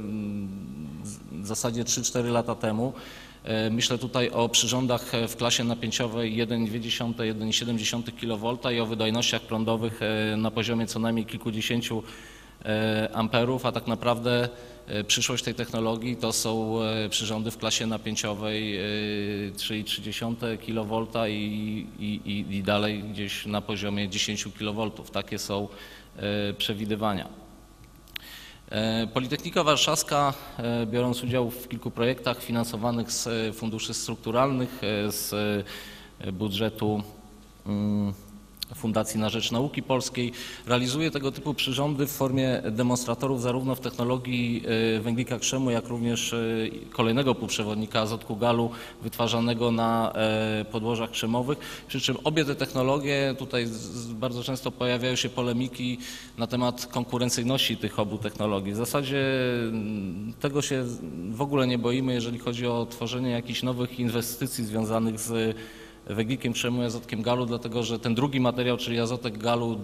w zasadzie 3-4 lata temu. Myślę tutaj o przyrządach w klasie napięciowej 1,2, 1,7 kV i o wydajnościach prądowych na poziomie co najmniej kilkudziesięciu amperów, a tak naprawdę przyszłość tej technologii to są przyrządy w klasie napięciowej 3,3 kV i dalej gdzieś na poziomie 10 kV. Takie są przewidywania. Politechnika Warszawska, biorąc udział w kilku projektach finansowanych z funduszy strukturalnych, z budżetu Fundacji na Rzecz Nauki Polskiej, realizuje tego typu przyrządy w formie demonstratorów zarówno w technologii węglika krzemu, jak również kolejnego półprzewodnika azotku galu wytwarzanego na podłożach krzemowych. Przy czym obie te technologie, tutaj bardzo często pojawiają się polemiki na temat konkurencyjności tych obu technologii. W zasadzie tego się w ogóle nie boimy, jeżeli chodzi o tworzenie jakichś nowych inwestycji związanych z węglikiem krzemu i azotkiem galu, dlatego że ten drugi materiał, czyli azotek galu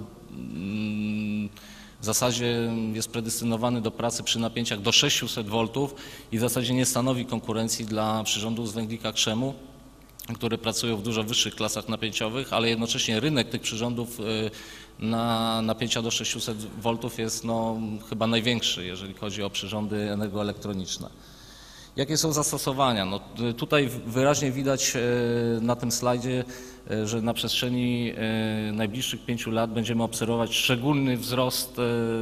w zasadzie jest predestynowany do pracy przy napięciach do 600 V i w zasadzie nie stanowi konkurencji dla przyrządów z węglika krzemu, które pracują w dużo wyższych klasach napięciowych, ale jednocześnie rynek tych przyrządów na napięcia do 600 V jest chyba największy, jeżeli chodzi o przyrządy energoelektroniczne. Jakie są zastosowania? Tutaj wyraźnie widać na tym slajdzie, że na przestrzeni najbliższych 5 lat będziemy obserwować szczególny wzrost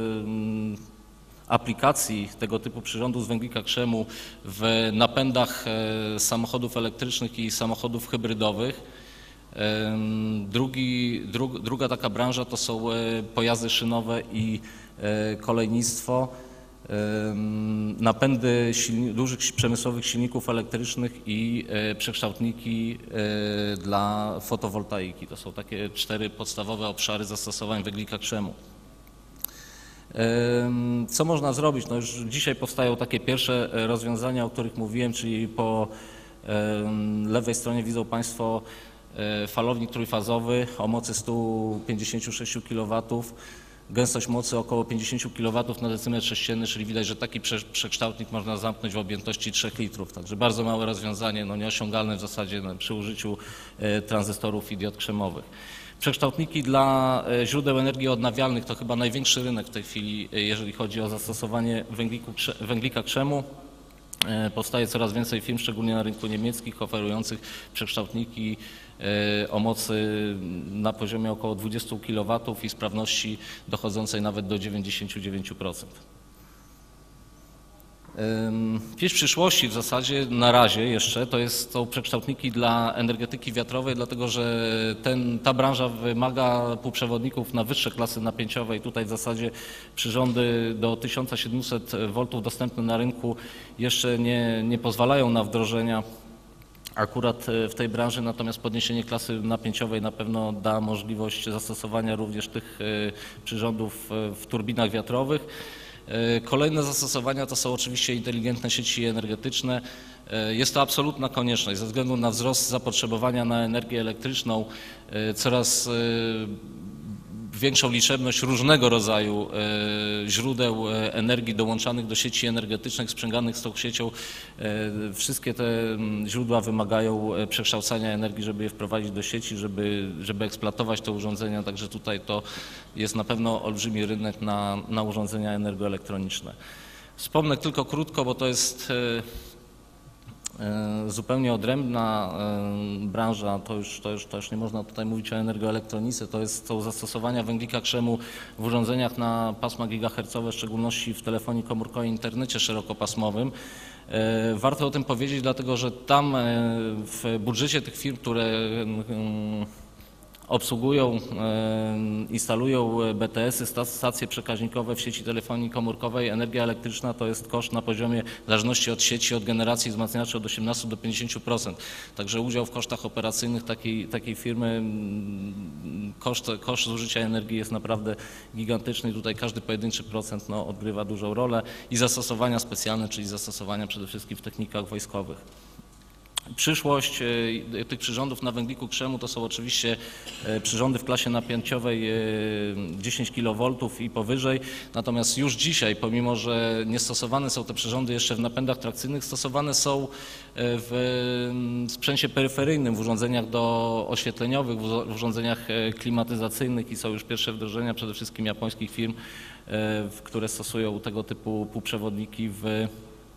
aplikacji tego typu przyrządów z węglika krzemu w napędach samochodów elektrycznych i samochodów hybrydowych. Druga taka branża to są pojazdy szynowe i kolejnictwo. Napędy dużych przemysłowych silników elektrycznych i przekształtniki dla fotowoltaiki. To są takie 4 podstawowe obszary zastosowań węglika krzemu. Co można zrobić? Już dzisiaj powstają takie pierwsze rozwiązania, o których mówiłem, czyli po lewej stronie widzą Państwo falownik trójfazowy o mocy 156 kW. Gęstość mocy około 50 kW na decymetr sześcienny, czyli widać, że taki przekształtnik można zamknąć w objętości 3 litrów. Także bardzo małe rozwiązanie, nieosiągalne w zasadzie przy użyciu tranzystorów i diod krzemowych. Przekształtniki dla źródeł energii odnawialnych to chyba największy rynek w tej chwili, jeżeli chodzi o zastosowanie węglika krzemu. Powstaje coraz więcej firm, szczególnie na rynku niemieckim, oferujących przekształtniki o mocy na poziomie około 20 kW i sprawności dochodzącej nawet do 99%. Pieśń przyszłości w zasadzie na razie jeszcze są przekształtniki dla energetyki wiatrowej, dlatego że ta branża wymaga półprzewodników na wyższe klasy napięciowe i tutaj w zasadzie przyrządy do 1700 V dostępne na rynku jeszcze nie pozwalają na wdrożenia akurat w tej branży, natomiast podniesienie klasy napięciowej na pewno da możliwość zastosowania również tych przyrządów w turbinach wiatrowych. Kolejne zastosowania to są oczywiście inteligentne sieci energetyczne. Jest to absolutna konieczność ze względu na wzrost zapotrzebowania na energię elektryczną, coraz większą liczebność różnego rodzaju źródeł energii dołączanych do sieci energetycznych, sprzęganych z tą siecią. Wszystkie te źródła wymagają przekształcania energii, żeby je wprowadzić do sieci, żeby eksploatować te urządzenia, także tutaj to jest na pewno olbrzymi rynek na urządzenia energoelektroniczne. Wspomnę tylko krótko, bo to jest zupełnie odrębna branża, to już nie można tutaj mówić o energoelektronice, są zastosowania węglika krzemu w urządzeniach na pasma gigahercowe, w szczególności w telefonii komórkowej i internecie szerokopasmowym. Warto o tym powiedzieć, dlatego że tam w budżecie tych firm, które obsługują, instalują BTS-y, stacje przekaźnikowe w sieci telefonii komórkowej, energia elektryczna to jest koszt na poziomie, w zależności od sieci, od generacji wzmacniaczy od 18 do 50%. Także udział w kosztach operacyjnych takiej firmy, koszt zużycia energii jest naprawdę gigantyczny i tutaj każdy pojedynczy procent odgrywa dużą rolę i zastosowania specjalne, czyli zastosowania przede wszystkim w technikach wojskowych. Przyszłość tych przyrządów na węgliku krzemu to są oczywiście przyrządy w klasie napięciowej 10 kV i powyżej, natomiast już dzisiaj, pomimo że nie stosowane są te przyrządy jeszcze w napędach trakcyjnych, stosowane są w sprzęcie peryferyjnym, w urządzeniach oświetleniowych, w urządzeniach klimatyzacyjnych i są już pierwsze wdrożenia przede wszystkim japońskich firm, które stosują tego typu półprzewodniki w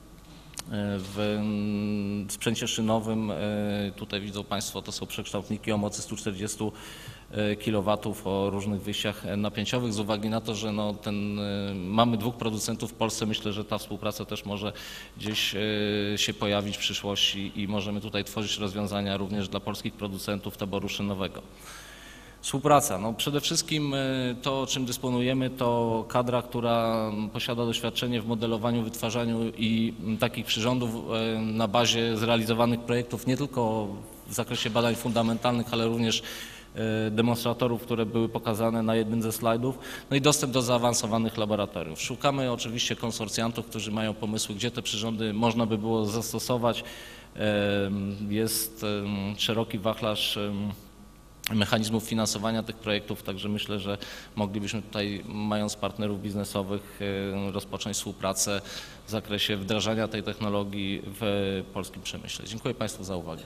sprzęcie szynowym. Tutaj widzą Państwo, to są przekształtniki o mocy 140 kW o różnych wyjściach napięciowych. Z uwagi na to, że mamy dwóch producentów w Polsce, myślę, że ta współpraca też może gdzieś się pojawić w przyszłości i możemy tutaj tworzyć rozwiązania również dla polskich producentów taboru szynowego. Współpraca. Przede wszystkim to, czym dysponujemy, to kadra, która posiada doświadczenie w modelowaniu, wytwarzaniu i takich przyrządów na bazie zrealizowanych projektów nie tylko w zakresie badań fundamentalnych, ale również demonstratorów, które były pokazane na jednym ze slajdów, i dostęp do zaawansowanych laboratoriów. Szukamy oczywiście konsorcjantów, którzy mają pomysły, gdzie te przyrządy można by było zastosować. Jest szeroki wachlarz mechanizmów finansowania tych projektów, także myślę, że moglibyśmy tutaj, mając partnerów biznesowych, rozpocząć współpracę w zakresie wdrażania tej technologii w polskim przemyśle. Dziękuję Państwu za uwagę.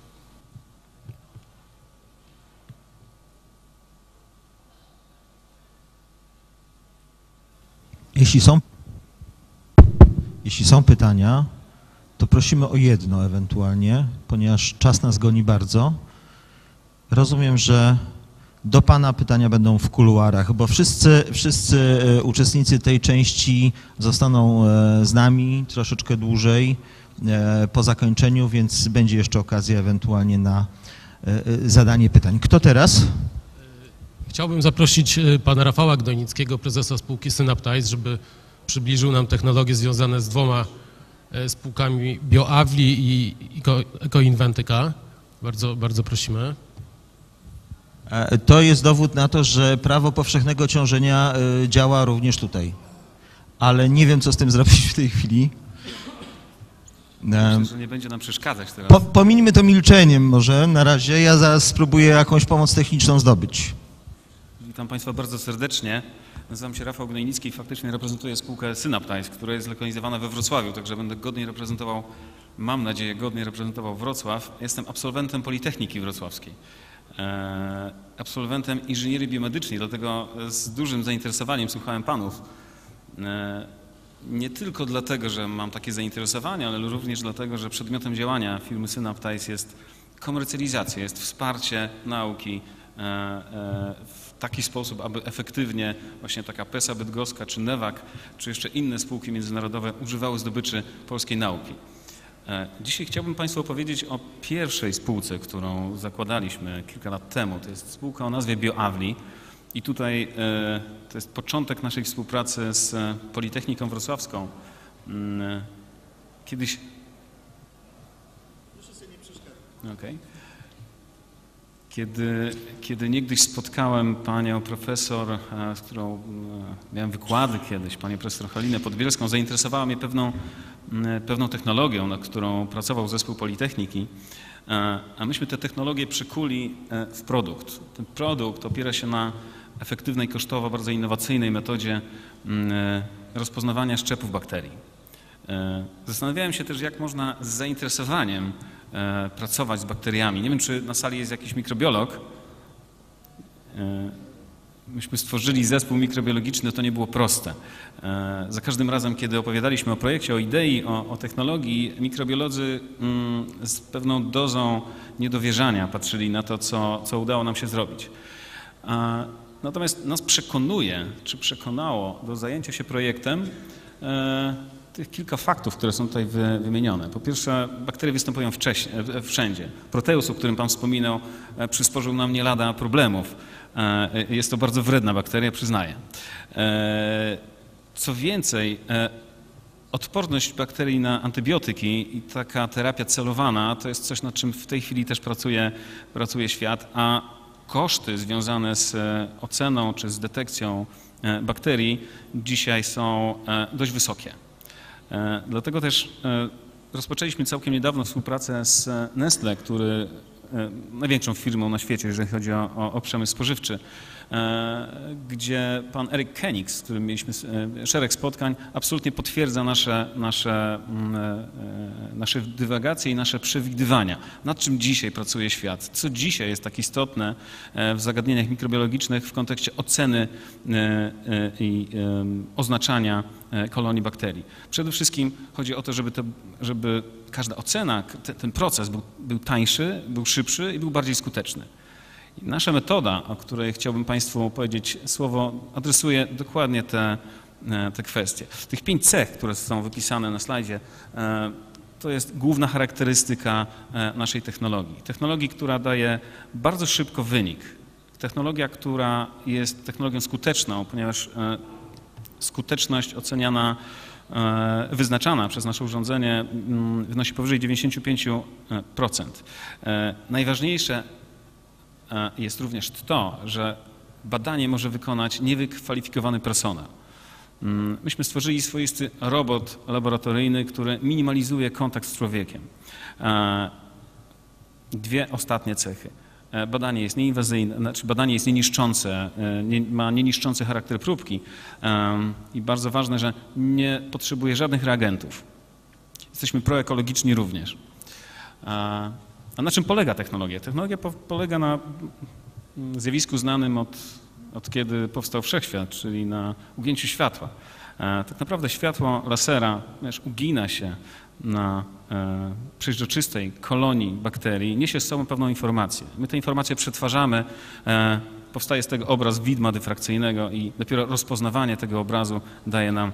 Jeśli są pytania, to prosimy o jedno ewentualnie, ponieważ czas nas goni bardzo. Rozumiem, że do Pana pytania będą w kuluarach, bo wszyscy uczestnicy tej części zostaną z nami troszeczkę dłużej po zakończeniu, więc będzie jeszcze okazja ewentualnie na zadanie pytań. Kto teraz? Chciałbym zaprosić Pana Rafała Gdojnickiego, prezesa spółki Synaptize, żeby przybliżył nam technologie związane z dwoma spółkami BioAvli i EcoInventyka. Bardzo prosimy. To jest dowód na to, że prawo powszechnego ciążenia działa również tutaj, ale nie wiem, co z tym zrobić w tej chwili. Myślę, że nie będzie nam przeszkadzać teraz. Pomińmy to milczeniem może na razie, ja zaraz spróbuję jakąś pomoc techniczną zdobyć. Witam Państwa bardzo serdecznie. Nazywam się Rafał Gnojnicki i faktycznie reprezentuję spółkę Synaptize, która jest zlokalizowana we Wrocławiu, także będę godnie reprezentował, mam nadzieję, godnie reprezentował Wrocław. Jestem absolwentem Politechniki Wrocławskiej. Absolwentem inżynierii biomedycznej, dlatego z dużym zainteresowaniem słuchałem Panów. Nie tylko dlatego, że mam takie zainteresowanie, ale również dlatego, że przedmiotem działania firmy Synaptize jest komercjalizacja, jest wsparcie nauki w taki sposób, aby efektywnie właśnie taka PESA bydgoska, czy NEWAK, czy jeszcze inne spółki międzynarodowe używały zdobyczy polskiej nauki. Dzisiaj chciałbym Państwu opowiedzieć o pierwszej spółce, którą zakładaliśmy kilka lat temu. To jest spółka o nazwie BioAvli i tutaj to jest początek naszej współpracy z Politechniką Wrocławską. Kiedyś... Proszę sobie nie przeszkadzać. Okay. Kiedy niegdyś spotkałem panią profesor, z którą miałem wykłady kiedyś, panią profesor Halinę Podbielską, zainteresowała mnie pewną technologią, nad którą pracował zespół Politechniki, a myśmy tę technologię przekuli w produkt. Ten produkt opiera się na efektywnej, kosztowo, bardzo innowacyjnej metodzie rozpoznawania szczepów bakterii. Zastanawiałem się też, jak można z zainteresowaniem pracować z bakteriami. Nie wiem, czy na sali jest jakiś mikrobiolog. Myśmy stworzyli zespół mikrobiologiczny, to nie było proste. Za każdym razem, kiedy opowiadaliśmy o projekcie, o idei, o technologii, mikrobiolodzy z pewną dozą niedowierzania patrzyli na to, co udało nam się zrobić. Natomiast nas przekonuje, czy przekonało do zajęcia się projektem tych kilka faktów, które są tutaj wymienione. Po pierwsze, bakterie występują wszędzie. Proteus, o którym Pan wspominał, przysporzył nam nie lada problemów. Jest to bardzo wredna bakteria, przyznaję. Co więcej, odporność bakterii na antybiotyki i taka terapia celowana to jest coś, nad czym w tej chwili też pracuje świat, a koszty związane z oceną czy z detekcją bakterii dzisiaj są dość wysokie. Dlatego też rozpoczęliśmy całkiem niedawno współpracę z Nestlé, który największą firmą na świecie, jeżeli chodzi o przemysł spożywczy, gdzie pan Erik Koenigs, z którym mieliśmy szereg spotkań, absolutnie potwierdza nasze dywagacje i nasze przewidywania, nad czym dzisiaj pracuje świat, co dzisiaj jest tak istotne w zagadnieniach mikrobiologicznych w kontekście oceny i oznaczania kolonii bakterii. Przede wszystkim chodzi o to, żeby każda ocena, ten proces był tańszy, był szybszy i był bardziej skuteczny. I nasza metoda, o której chciałbym Państwu powiedzieć słowo, adresuje dokładnie te kwestie. Tych 5 cech, które są wypisane na slajdzie, to jest główna charakterystyka naszej technologii. Technologii, która daje bardzo szybko wynik. Technologia, która jest technologią skuteczną, ponieważ skuteczność oceniana, wyznaczana przez nasze urządzenie wynosi powyżej 95%. Najważniejsze jest również to, że badanie może wykonać niewykwalifikowany personel. Myśmy stworzyli swoisty robot laboratoryjny, który minimalizuje kontakt z człowiekiem. 2 ostatnie cechy. Badanie jest nieinwazyjne, znaczy badanie jest nieniszczące, ma nieniszczący charakter próbki i bardzo ważne, że nie potrzebuje żadnych reagentów. Jesteśmy proekologiczni również. A na czym polega technologia? Technologia polega na zjawisku znanym od kiedy powstał wszechświat, czyli na ugięciu światła. Tak naprawdę światło lasera ugina się na przeźroczystej kolonii bakterii, niesie z sobą pewną informację. My tę informację przetwarzamy, powstaje z tego obraz widma dyfrakcyjnego i dopiero rozpoznawanie tego obrazu daje nam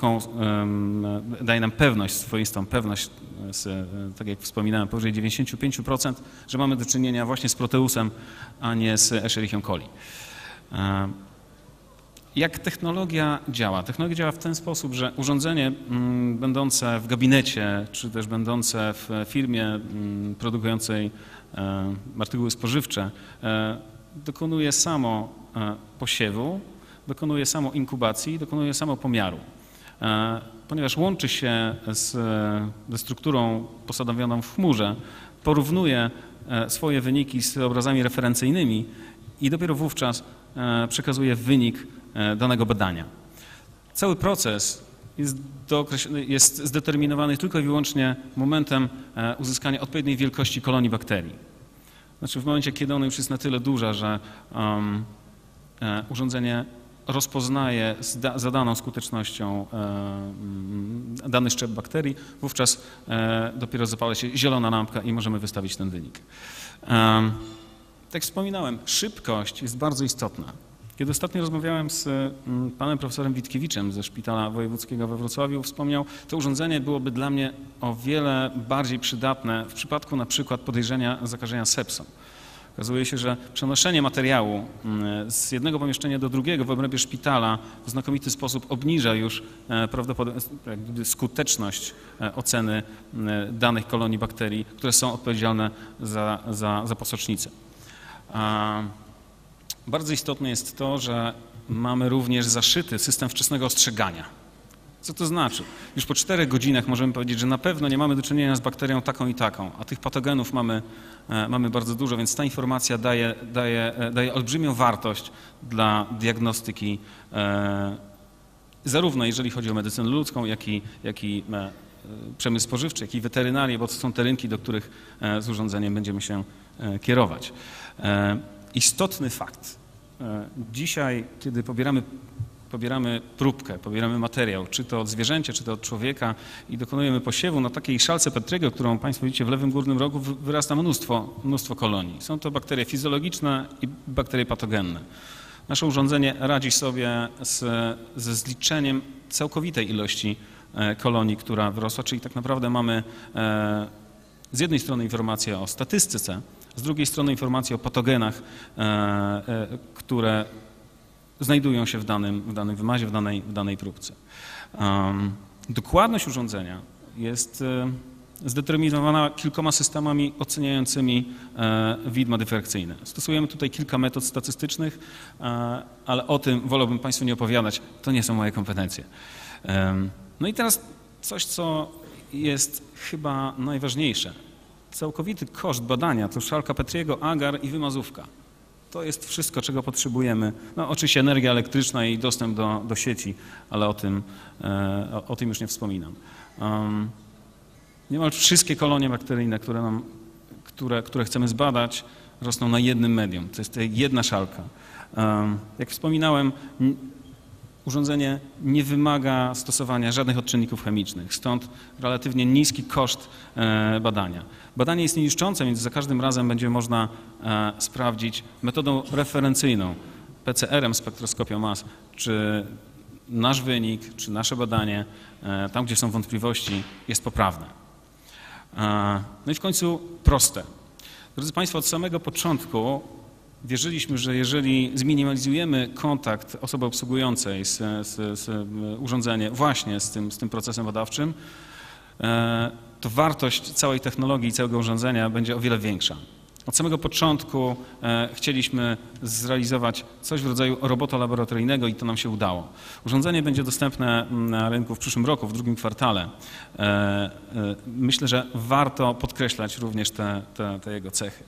pewność, swoistą pewność, tak jak wspominałem, powyżej 95%, że mamy do czynienia właśnie z Proteusem, a nie z Escherichią coli. Jak technologia działa? Technologia działa w ten sposób, że urządzenie będące w gabinecie, czy też będące w firmie produkującej artykuły spożywcze dokonuje samo posiewu, dokonuje samo inkubacji, dokonuje samo pomiaru. Ponieważ łączy się ze strukturą posadowioną w chmurze, porównuje swoje wyniki z obrazami referencyjnymi i dopiero wówczas przekazuje wynik danego badania. Cały proces jest zdeterminowany tylko i wyłącznie momentem uzyskania odpowiedniej wielkości kolonii bakterii. Znaczy w momencie, kiedy ona już jest na tyle duża, że urządzenie rozpoznaje z zadaną skutecznością dany szczep bakterii, wówczas dopiero zapala się zielona lampka i możemy wystawić ten wynik. Tak jak wspominałem, szybkość jest bardzo istotna. Kiedy ostatnio rozmawiałem z panem profesorem Witkiewiczem ze Szpitala Wojewódzkiego we Wrocławiu, wspomniał, to urządzenie byłoby dla mnie o wiele bardziej przydatne w przypadku na przykład podejrzenia zakażenia sepsą. Okazuje się, że przenoszenie materiału z jednego pomieszczenia do drugiego w obrębie szpitala w znakomity sposób obniża już skuteczność oceny danych kolonii bakterii, które są odpowiedzialne za posocznicę. Bardzo istotne jest to, że mamy również zaszyty system wczesnego ostrzegania. Co to znaczy? Już po 4 godzinach możemy powiedzieć, że na pewno nie mamy do czynienia z bakterią taką i taką, a tych patogenów mamy bardzo dużo, więc ta informacja daje olbrzymią wartość dla diagnostyki, zarówno jeżeli chodzi o medycynę ludzką, jak i przemysł spożywczy, jak i weterynarię, bo to są te rynki, do których z urządzeniem będziemy się kierować. Istotny fakt. Dzisiaj, kiedy pobieramy próbkę, pobieramy materiał, czy to od zwierzęcia, czy to od człowieka i dokonujemy posiewu, na takiej szalce Petriego, którą Państwo widzicie w lewym górnym rogu, wyrasta mnóstwo kolonii. Są to bakterie fizjologiczne i bakterie patogenne. Nasze urządzenie radzi sobie ze zliczeniem całkowitej ilości kolonii, która wyrosła, czyli tak naprawdę mamy z jednej strony informację o statystyce, z drugiej strony informacje o patogenach, które znajdują się w danym wymazie, w danej próbce. Dokładność urządzenia jest zdeterminowana kilkoma systemami oceniającymi widma dyfrakcyjne. Stosujemy tutaj kilka metod statystycznych, ale o tym wolałbym Państwu nie opowiadać, to nie są moje kompetencje. No i teraz coś, co jest chyba najważniejsze. Całkowity koszt badania to szalka Petriego, agar i wymazówka. To jest wszystko, czego potrzebujemy. No oczywiście energia elektryczna i dostęp do sieci, ale o tym już nie wspominam. Niemal wszystkie kolonie bakteryjne, które chcemy zbadać, rosną na jednym medium. To jest jedna szalka. Jak wspominałem, urządzenie nie wymaga stosowania żadnych odczynników chemicznych, stąd relatywnie niski koszt badania. Badanie jest nieniszczące, więc za każdym razem będzie można sprawdzić metodą referencyjną, PCR-em, spektroskopią mas, czy nasz wynik, czy nasze badanie, tam gdzie są wątpliwości, jest poprawne. No i w końcu proste. Drodzy Państwo, od samego początku wierzyliśmy, że jeżeli zminimalizujemy kontakt osoby obsługującej z urządzeniem właśnie z tym procesem badawczym, to wartość całej technologii i całego urządzenia będzie o wiele większa. Od samego początku chcieliśmy zrealizować coś w rodzaju robota laboratoryjnego i to nam się udało. Urządzenie będzie dostępne na rynku w przyszłym roku, w drugim kwartale. Myślę, że warto podkreślać również te jego cechy.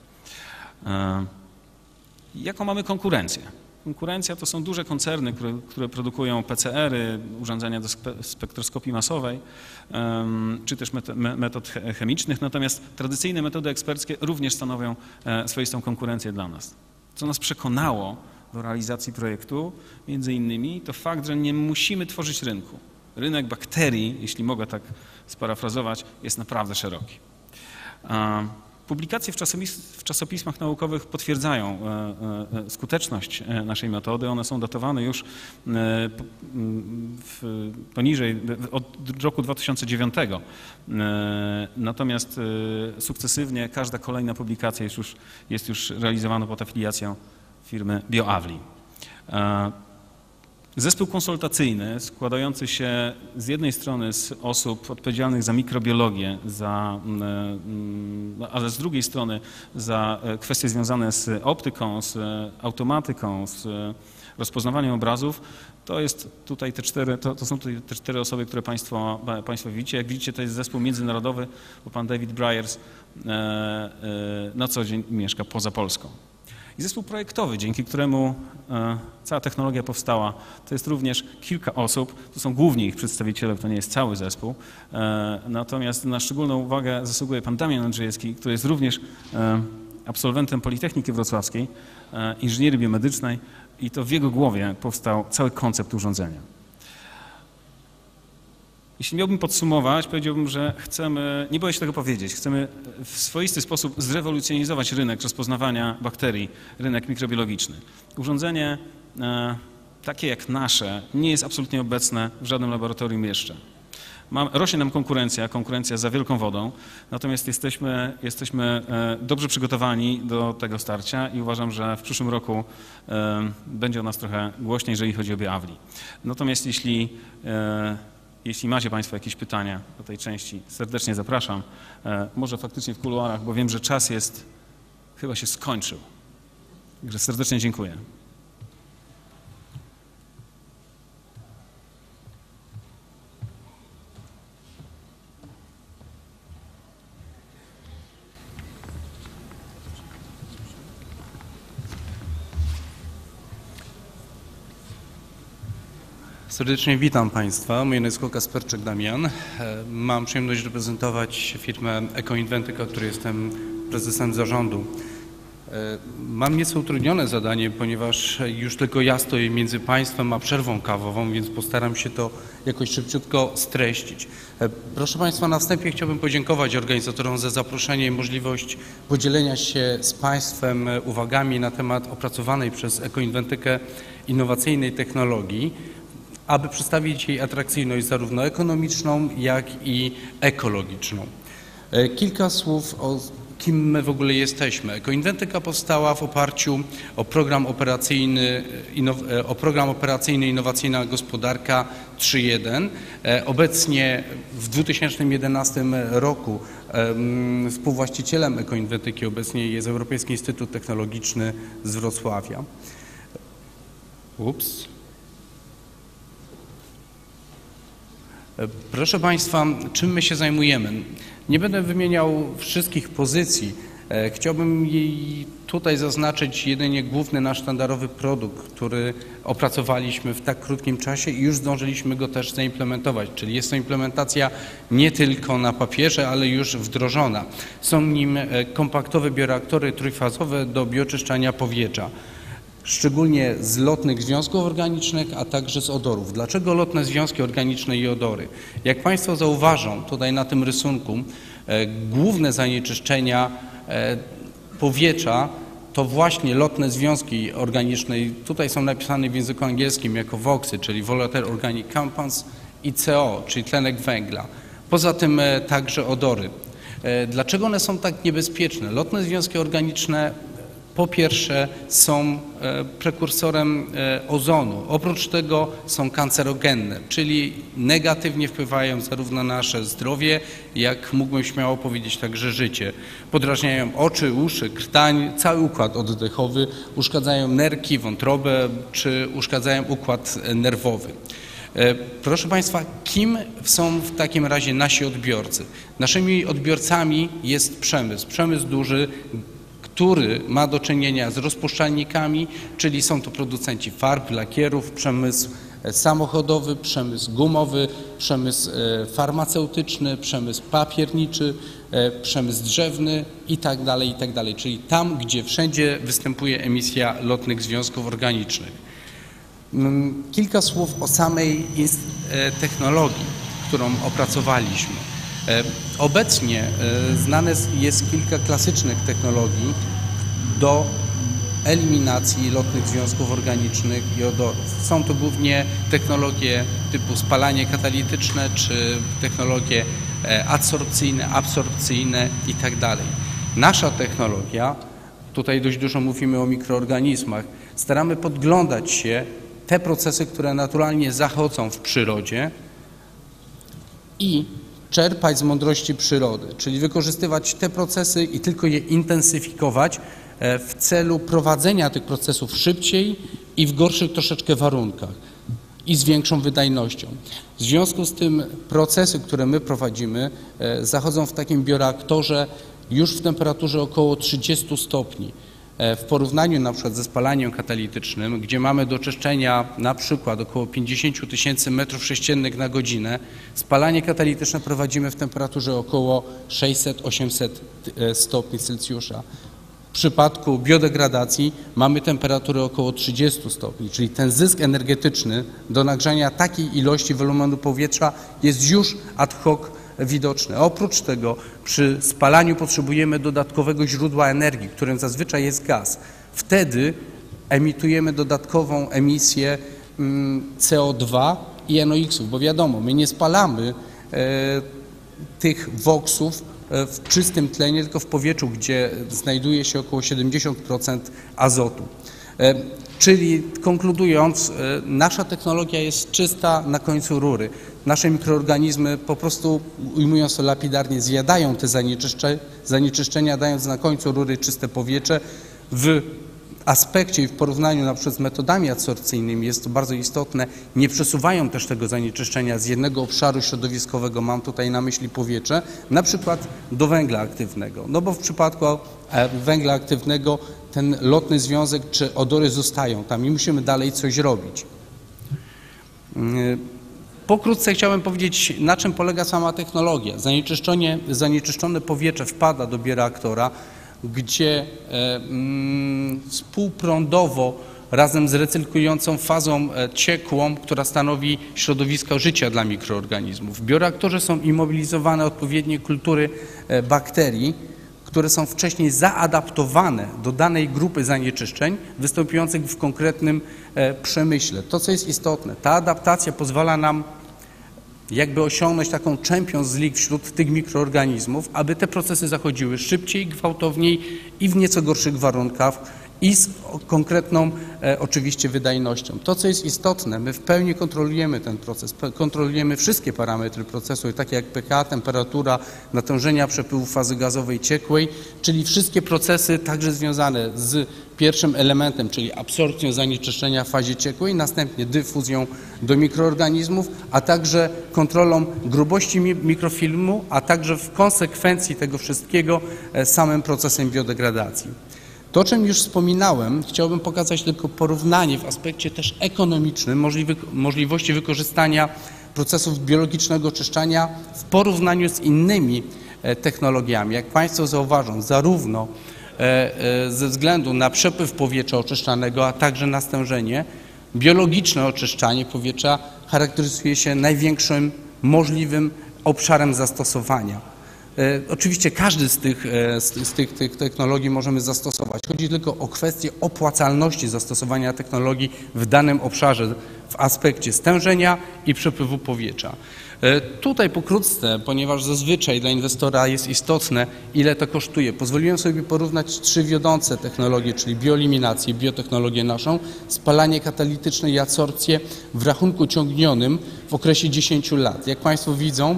Jaką mamy konkurencję? Konkurencja to są duże koncerny, które produkują PCR-y, urządzenia do spektroskopii masowej, czy też metod chemicznych, natomiast tradycyjne metody eksperckie również stanowią swoistą konkurencję dla nas. Co nas przekonało do realizacji projektu, między innymi, to fakt, że nie musimy tworzyć rynku. Rynek bakterii, jeśli mogę tak sparafrazować, jest naprawdę szeroki. Publikacje w czasopismach naukowych potwierdzają skuteczność naszej metody. One są datowane już poniżej, od roku 2009. Natomiast sukcesywnie każda kolejna publikacja jest już realizowana pod afiliacją firmy BioAvli. Zespół konsultacyjny składający się z jednej strony z osób odpowiedzialnych za mikrobiologię, ale z drugiej strony za kwestie związane z optyką, z automatyką, z rozpoznawaniem obrazów, to jest tutaj to są tutaj te 4 osoby, które Państwo widzicie. Jak widzicie, to jest zespół międzynarodowy, bo pan David Briers na co dzień mieszka poza Polską. I zespół projektowy, dzięki któremu cała technologia powstała, to jest również kilka osób, to są głównie ich przedstawiciele, to nie jest cały zespół, natomiast na szczególną uwagę zasługuje pan Damian Andrzejewski, który jest również absolwentem Politechniki Wrocławskiej, inżynierii biomedycznej i to w jego głowie powstał cały koncept urządzenia. Jeśli miałbym podsumować, powiedziałbym, że chcemy, nie boję się tego powiedzieć, chcemy w swoisty sposób zrewolucjonizować rynek rozpoznawania bakterii, rynek mikrobiologiczny. Urządzenie takie jak nasze nie jest absolutnie obecne w żadnym laboratorium jeszcze. Rośnie nam konkurencja za wielką wodą, natomiast jesteśmy dobrze przygotowani do tego starcia i uważam, że w przyszłym roku będzie o nas trochę głośniej, jeżeli chodzi o BioAvli. Natomiast jeśli macie Państwo jakieś pytania do tej części, serdecznie zapraszam. Może faktycznie w kuluarach, bo wiem, że czas chyba się skończył. Także serdecznie dziękuję. Serdecznie witam Państwa. Moje nazwisko Kasperczyk Damian. Mam przyjemność reprezentować firmę Ekoinventyka, której jestem prezesem zarządu. Mam nieco utrudnione zadanie, ponieważ już tylko ja stoję między Państwem a przerwą kawową, więc postaram się to jakoś szybciutko streścić. Proszę Państwa, na wstępie chciałbym podziękować organizatorom za zaproszenie i możliwość podzielenia się z Państwem uwagami na temat opracowanej przez Ekoinventykę innowacyjnej technologii, aby przedstawić jej atrakcyjność zarówno ekonomiczną, jak i ekologiczną. Kilka słów o kim my w ogóle jesteśmy. Ekoinventyka powstała w oparciu o program operacyjny Innowacyjna Gospodarka 3.1. Obecnie w 2011 roku współwłaścicielem Ekoinventyki obecnie jest Europejski Instytut Technologiczny z Wrocławia. Proszę Państwa, czym my się zajmujemy? Nie będę wymieniał wszystkich pozycji. Chciałbym tutaj zaznaczyć jedynie główny nasz sztandarowy produkt, który opracowaliśmy w tak krótkim czasie i już zdążyliśmy go też zaimplementować. Czyli jest to implementacja nie tylko na papierze, ale już wdrożona. Są nim kompaktowe bioreaktory trójfazowe do bioczyszczania powietrza. Szczególnie z lotnych związków organicznych, a także z odorów. Dlaczego lotne związki organiczne i odory? Jak Państwo zauważą tutaj na tym rysunku, główne zanieczyszczenia powietrza to właśnie lotne związki organiczne. Tutaj są napisane w języku angielskim jako VOXy, czyli Volatile Organic Compounds, i CO, czyli tlenek węgla. Poza tym także odory. Dlaczego one są tak niebezpieczne? Lotne związki organiczne po pierwsze są prekursorem ozonu, oprócz tego są kancerogenne, czyli negatywnie wpływają zarówno na nasze zdrowie, jak mógłbym śmiało powiedzieć także życie. Podrażniają oczy, uszy, krtań, cały układ oddechowy, uszkadzają nerki, wątrobę czy uszkadzają układ nerwowy. Proszę Państwa, kim są w takim razie nasi odbiorcy? Naszymi odbiorcami jest przemysł duży, który ma do czynienia z rozpuszczalnikami, czyli są to producenci farb, lakierów, przemysł samochodowy, przemysł gumowy, przemysł farmaceutyczny, przemysł papierniczy, przemysł drzewny itd., czyli tam, gdzie wszędzie występuje emisja lotnych związków organicznych. Kilka słów o samej technologii, którą opracowaliśmy. Obecnie znane jest kilka klasycznych technologii do eliminacji lotnych związków organicznych i odorów. Są to głównie technologie typu spalanie katalityczne czy technologie adsorpcyjne, absorpcyjne itd. Nasza technologia, tutaj dość dużo mówimy o mikroorganizmach, staramy podglądać się te procesy, które naturalnie zachodzą w przyrodzie i czerpać z mądrości przyrody, czyli wykorzystywać te procesy i tylko je intensyfikować w celu prowadzenia tych procesów szybciej i w gorszych troszeczkę warunkach i z większą wydajnością. W związku z tym procesy, które my prowadzimy, zachodzą w takim bioreaktorze już w temperaturze około 30 stopni. W porównaniu na przykład ze spalaniem katalitycznym, gdzie mamy do czyszczenia na przykład około 50 000 m3 na godzinę, spalanie katalityczne prowadzimy w temperaturze około 600-800 stopni Celsjusza. W przypadku biodegradacji mamy temperaturę około 30 stopni, czyli ten zysk energetyczny do nagrzania takiej ilości wolumenu powietrza jest już ad hoc widoczny. Oprócz tego przy spalaniu potrzebujemy dodatkowego źródła energii, którym zazwyczaj jest gaz. Wtedy emitujemy dodatkową emisję CO2 i NOx-ów, bo wiadomo, my nie spalamy tych woksów w czystym tlenie, tylko w powietrzu, gdzie znajduje się około 70% azotu. Czyli konkludując, nasza technologia jest czysta na końcu rury. Nasze mikroorganizmy po prostu, ujmując to lapidarnie, zjadają te zanieczyszczenia, dając na końcu rury czyste powietrze. W aspekcie i w porównaniu na przykład z metodami adsorpcyjnymi jest to bardzo istotne, nie przesuwają też tego zanieczyszczenia z jednego obszaru środowiskowego, mam tutaj na myśli powietrze, na przykład do węgla aktywnego. No bo w przypadku węgla aktywnego ten lotny związek czy odory zostają tam i musimy dalej coś robić. Pokrótce chciałem powiedzieć, na czym polega sama technologia. Zanieczyszczone powietrze wpada do bioreaktora, gdzie współprądowo razem z recyrkującą fazą ciekłą, która stanowi środowisko życia dla mikroorganizmów. W bioreaktorze są immobilizowane odpowiednie kultury bakterii, które są wcześniej zaadaptowane do danej grupy zanieczyszczeń występujących w konkretnym przemyśle. To, co jest istotne, ta adaptacja pozwala nam jakby osiągnąć taką Champions League wśród tych mikroorganizmów, aby te procesy zachodziły szybciej, gwałtowniej i w nieco gorszych warunkach i z konkretną oczywiście wydajnością. To, co jest istotne, my w pełni kontrolujemy ten proces, kontrolujemy wszystkie parametry procesu, takie jak pH, temperatura, natężenia przepływu fazy gazowej ciekłej, czyli wszystkie procesy także związane z pierwszym elementem, czyli absorpcją zanieczyszczenia w fazie ciekłej, następnie dyfuzją do mikroorganizmów, a także kontrolą grubości mikrofilmu, a także w konsekwencji tego wszystkiego samym procesem biodegradacji. To, o czym już wspominałem, chciałbym pokazać tylko porównanie w aspekcie też ekonomicznym możliwości wykorzystania procesów biologicznego oczyszczania w porównaniu z innymi technologiami. Jak Państwo zauważą, zarówno ze względu na przepływ powietrza oczyszczanego, a także na stężenie, biologiczne oczyszczanie powietrza charakteryzuje się największym możliwym obszarem zastosowania. Oczywiście każdy z tych technologii możemy zastosować. Chodzi tylko o kwestię opłacalności zastosowania technologii w danym obszarze w aspekcie stężenia i przepływu powietrza. Tutaj pokrótce, ponieważ zazwyczaj dla inwestora jest istotne, ile to kosztuje, pozwoliłem sobie porównać 3 wiodące technologie, czyli bioeliminację, biotechnologię naszą, spalanie katalityczne i adsorpcję w rachunku ciągnionym w okresie 10 lat. Jak Państwo widzą,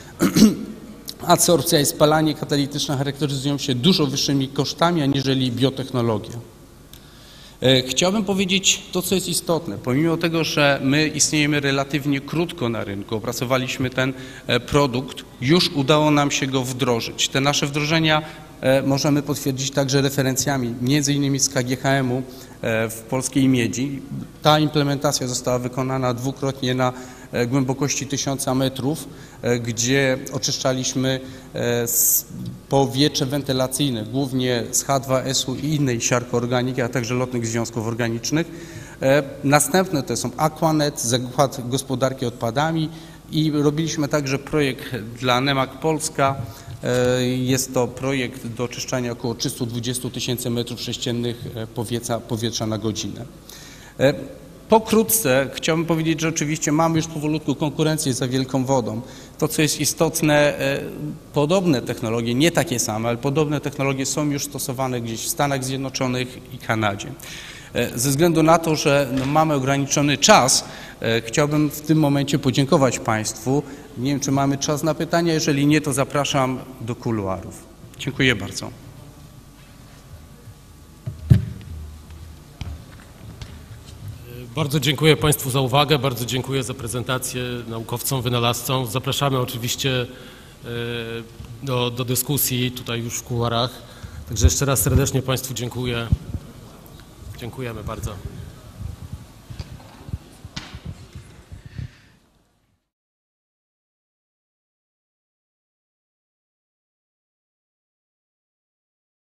adsorpcja i spalanie katalityczne charakteryzują się dużo wyższymi kosztami aniżeli biotechnologia. Chciałbym powiedzieć to, co jest istotne. Pomimo tego, że my istniejemy relatywnie krótko na rynku, opracowaliśmy ten produkt, już udało nam się go wdrożyć. Te nasze wdrożenia możemy potwierdzić także referencjami, między innymi z KGHM-u w Polskiej Miedzi. Ta implementacja została wykonana dwukrotnie na głębokości 1000 metrów, gdzie oczyszczaliśmy powietrze wentylacyjne, głównie z H2S-u i innej siarki organiki, a także lotnych związków organicznych. Następne to są Aquanet, Zakład Gospodarki Odpadami i robiliśmy także projekt dla NEMAG Polska. Jest to projekt do oczyszczania około 320 000 m3 powietrza na godzinę. Pokrótce chciałbym powiedzieć, że oczywiście mamy już powolutku konkurencję za wielką wodą. To, co jest istotne, podobne technologie, nie takie same, ale podobne technologie są już stosowane gdzieś w Stanach Zjednoczonych i Kanadzie. Ze względu na to, że mamy ograniczony czas, chciałbym w tym momencie podziękować Państwu. Nie wiem, czy mamy czas na pytania. Jeżeli nie, to zapraszam do kuluarów. Dziękuję bardzo. Bardzo dziękuję Państwu za uwagę, bardzo dziękuję za prezentację naukowcom, wynalazcom. Zapraszamy oczywiście do dyskusji tutaj już w kuluarach. Także jeszcze raz serdecznie Państwu dziękuję. Dziękujemy bardzo.